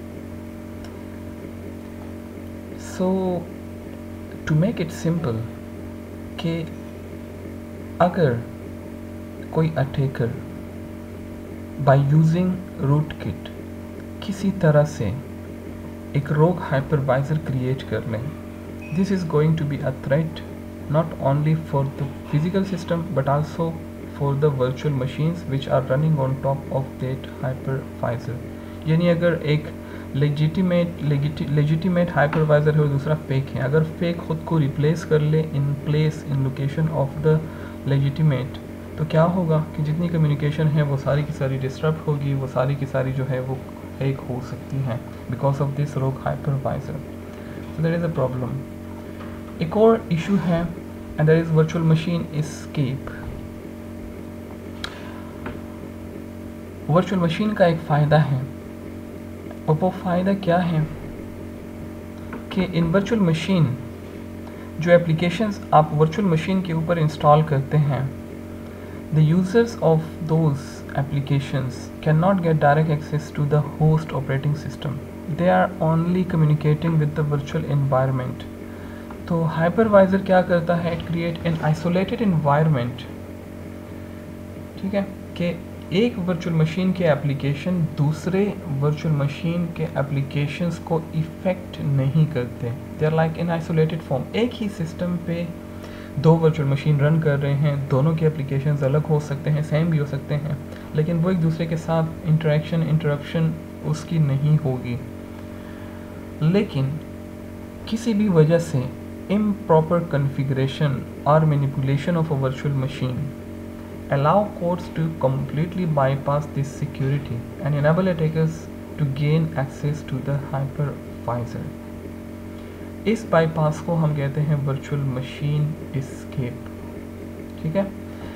So to make it simple, कि अगर कोई अटैकर by using rootkit किसी तरह से एक rogue hypervisor create कर लें, this is going to be a threat not only for the physical system but also for the virtual machines which are running on top of that hypervisor. यानी अगर एक लेजिटिमेट हाइपरवाइजर है और दूसरा फेक है, अगर फेक खुद को रिप्लेस कर ले in location of the legitimate, तो क्या होगा कि जितनी कम्युनिकेशन है वो सारी की सारी डिस्टर्ब होगी, वो सारी की सारी जो है वो फेक हो सकती हैं because of this rogue hypervisor. So that is a problem. एक और इशू है and that is virtual machine escape. Virtual machine का एक फ़ायदा है, और वो फ़ायदा क्या है कि इन वर्चुअल मशीन जो एप्लीकेशंस आप वर्चुअल मशीन के ऊपर इंस्टॉल करते हैं, the users of those applications can not get direct access to the host operating system. They are only communicating with the virtual environment. तो हाइपरवाइजर क्या करता है, it create an isolated environment. ठीक है, कि एक वर्चुअल मशीन के एप्लीकेशन दूसरे वर्चुअल मशीन के एप्लीकेशंस को इफ़ेक्ट नहीं करते. They are like in isolated form. एक ही सिस्टम पे दो वर्चुअल मशीन रन कर रहे हैं, दोनों के एप्लीकेशंस अलग हो सकते हैं, सेम भी हो सकते हैं, लेकिन वो एक दूसरे के साथ इंटरप्शन उसकी नहीं होगी. लेकिन किसी भी वजह से improper configuration or manipulation of a virtual machine allow codes to completely bypass this security and enable attackers to gain access to the hypervisor. इस बाईपास को हम कहते हैं वर्चुअल मशीन एस्केप. ठीक है.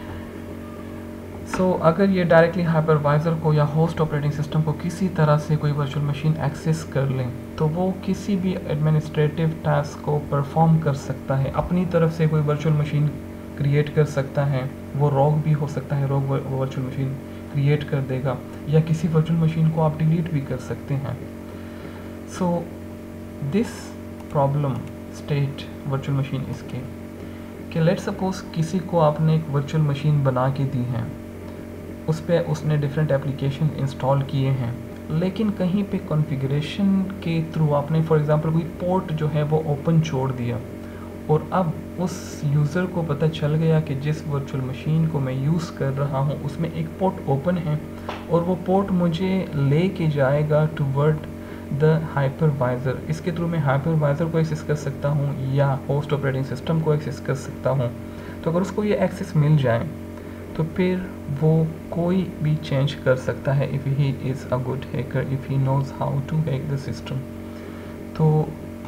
सो अगर ये डायरेक्टली हाइपरवाइजर को या होस्ट ऑपरेटिंग सिस्टम को किसी तरह से कोई वर्चुअल मशीन एक्सेस कर लें, तो वो किसी भी एडमिनिस्ट्रेटिव टास्क को परफॉर्म कर सकता है. अपनी तरफ से कोई वर्चुअल मशीन क्रिएट कर सकता है, वो रोग भी हो सकता है, रोग वर्चुअल मशीन क्रिएट कर देगा, या किसी वर्चुअल मशीन को आप डिलीट भी कर सकते हैं. So this problem state virtual machine escape कि लेट सपोज किसी को आपने एक वर्चुअल मशीन बना के दी है, उस पर उसने डिफरेंट एप्लीकेशन इंस्टॉल किए हैं, लेकिन कहीं पे कॉन्फ़िगरेशन के थ्रू आपने फॉर एग्जांपल कोई पोर्ट जो है वो ओपन छोड़ दिया, और अब उस यूज़र को पता चल गया कि जिस वर्चुअल मशीन को मैं यूज़ कर रहा हूँ उसमें एक पोर्ट ओपन है, और वो पोर्ट मुझे ले के जाएगा टूवर्ड द हाइपरवाइज़र. इसके थ्रू मैं हाइपरवाइज़र को एक्सेस कर सकता हूँ या होस्ट ऑपरेटिंग सिस्टम को एक्सेस कर सकता हूँ. तो अगर उसको ये एक्सेस मिल जाए तो फिर वो कोई भी चेंज कर सकता है if he is a good hacker, if he knows how to hack the system. तो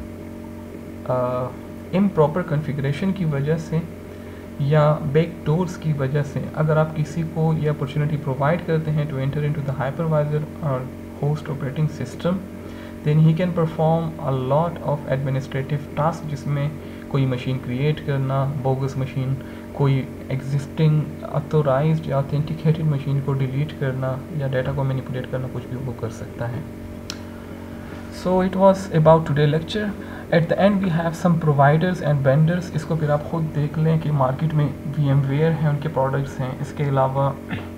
इम्प्रॉपर कॉन्फ़िगरेशन की वजह से या बैक डोर्स की वजह से अगर आप किसी को ये अपॉर्चुनिटी प्रोवाइड करते हैं to enter into the hypervisor और host operating system, then he can perform a lot of administrative task, जिसमें कोई मशीन क्रिएट करना, बोगस मशीन, कोई एग्जिस्टिंग ऑथोराइज्ड या ऑथेंटिकेटेड मशीन को डिलीट करना या डाटा को मैनिपुलेट करना, कुछ भी वो कर सकता है. So it was about today lecture. At the end we have some providers and vendors. इसको फिर आप खुद देख लें कि मार्केट में VMware हैं, उनके प्रोडक्ट्स हैं, इसके अलावा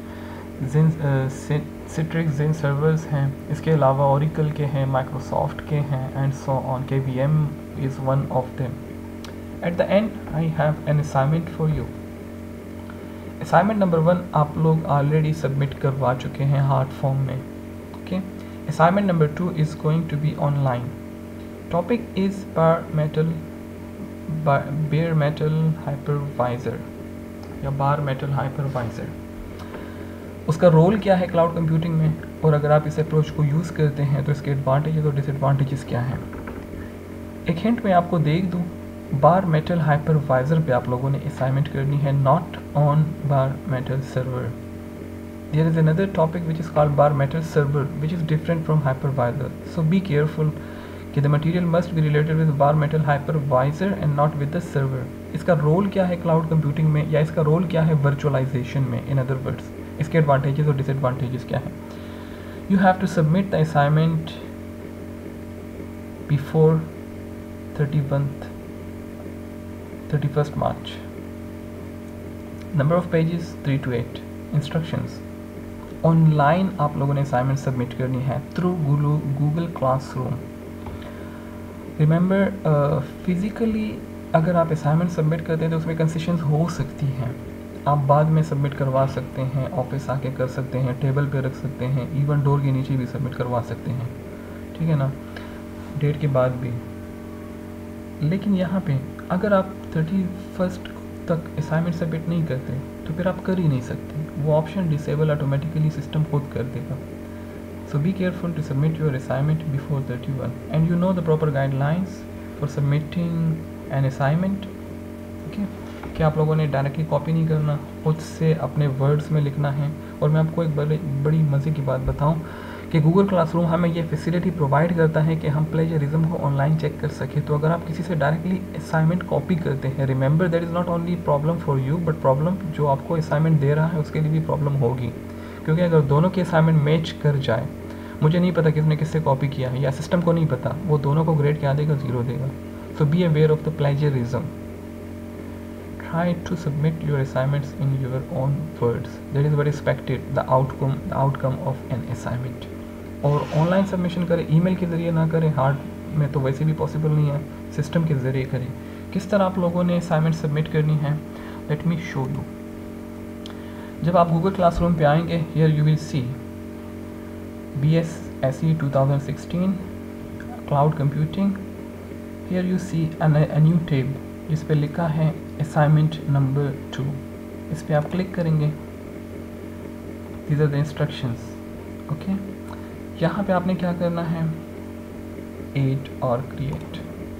सिट्रिक्स जिन सर्वर्स हैं, इसके अलावा ओरेकल के हैं, माइक्रोसॉफ्ट के हैं, and so on. KVM is one of them. At the end, I have an assignment for you. Assignment number 1 आप लोग ऑलरेडी सबमिट करवा चुके हैं हार्ड फॉर्म में. Okay. Assignment number 2 is going to be online. Topic is bare metal hypervisor या bare metal hypervisor. उसका रोल क्या है क्लाउड कंप्यूटिंग में, और अगर आप इस अप्रोच को यूज़ करते हैं तो इसके एडवांटेजेस और डिसएडवांटेजेस क्या हैं. एक हिंट मैं आपको दे दूँ, बार मेटल हाइपरवाइजर पे आप लोगों ने असाइनमेंट करनी है, not on bare metal server. There is another topic which is called bare metal server which is different from hypervisor. So be careful कि the material must be related with bare metal hypervisor and not with the server. इसका रोल क्या है क्लाउड कंप्यूटिंग में, या इसका रोल क्या है वर्चुअलाइजेशन में, इन अदर वर्ड्स इसके एडवांटेजेस और डिसएडवांटेजेस क्या हैं. You have to submit the assignment before 31st March. Number of pages 3 to 8. Instructions. Online आप लोगों ने असाइनमेंट सबमिट करनी है through Google classroom. Remember, physically अगर आप असाइनमेंट सबमिट करते हैं तो उसमें कंसेशंस हो सकती हैं. आप बाद में सबमिट करवा सकते हैं, ऑफिस आके कर सकते हैं, टेबल पे रख सकते हैं, इवन डोर के नीचे भी सबमिट करवा सकते हैं, ठीक है ना, डेट के बाद भी. लेकिन यहाँ पे अगर आप 31st तक असाइनमेंट सबमिट नहीं करते तो फिर आप कर ही नहीं सकते. वो ऑप्शन डिसेबल ऑटोमेटिकली सिस्टम खुद कर देगा. So be careful to submit your assignment before 31 and you know the proper guidelines for submitting an assignment. Okay, कि आप लोगों ने डायरेक्टली कॉपी नहीं करना, खुद से अपने वर्ड्स में लिखना है. और मैं आपको एक बड़ी मज़े की बात बताऊं कि गूगल क्लासरूम हमें ये फैसिलिटी प्रोवाइड करता है कि हम प्लेजरिज्म को ऑनलाइन चेक कर सकें. तो अगर आप किसी से डायरेक्टली असाइनमेंट कॉपी करते हैं, remember that is not only problem for you but problem जो आपको असाइनमेंट दे रहा है उसके लिए भी प्रॉब्लम होगी. क्योंकि अगर दोनों के असाइनमेंट मैच कर जाए, मुझे नहीं पता किसने किससे कॉपी किया है या सिस्टम को नहीं पता, वो दोनों को ग्रेड क्या देगा, 0 देगा. So be aware of the plagiarism. Try to submit your assignments in your own words. That is what is expected, the outcome of an assignment. और ऑनलाइन सबमिशन करें, ईमेल के ज़रिए ना करें, हार्ड में तो वैसे भी पॉसिबल नहीं है, सिस्टम के ज़रिए करें. किस तरह आप लोगों ने असाइनमेंट सबमिट करनी है, लेट मी शो यू. जब आप गूगल क्लासरूम पे आएंगे, here you will see BSSE 2016 cloud computing. Here you see a new tab जिस पे लिखा है असाइनमेंट नंबर 2. इस पर आप क्लिक करेंगे. These are the instructions. Okay, यहाँ पे आपने क्या करना है, एड और क्रिएट.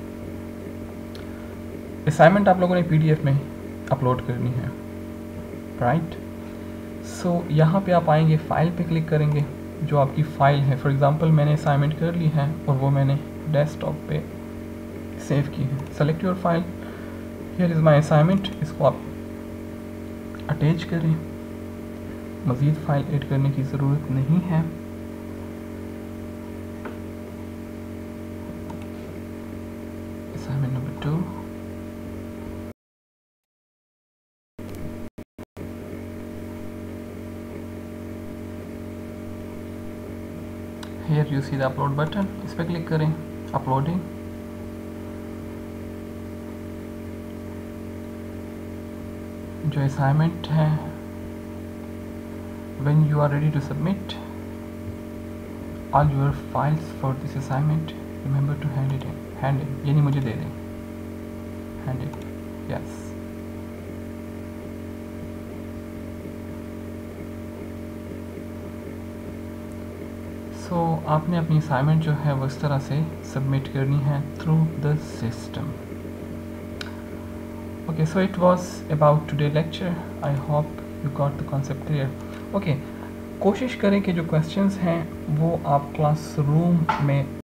असाइनमेंट आप लोगों ने PDF में अपलोड करनी है, राइट. सो यहाँ पे आप आएंगे, फाइल पे क्लिक करेंगे, जो आपकी फ़ाइल है. फॉर एग्जांपल मैंने असाइनमेंट कर ली है और वो मैंने डेस्कटॉप पे सेव की है. Select your file. Here is my assignment. इसको आप अटैच करें. मज़ीद फाइल ऐड करने की ज़रूरत नहीं है. Assignment number 2. Here you see the upload button. इस पर क्लिक करें. अपलोडिंग. जो असाइनमेंट है, when you are ready to submit all your files for this assignment, remember to hand it in. यानी मुझे दे दें. hand it. yes. So आपने अपनी असाइनमेंट जो है वो इस तरह से सबमिट करनी है through the system. Okay, so it was about today lecture. I hope you got the concept clear. Okay, कोशिश करें कि जो questions हैं वो आप क्लासरूम में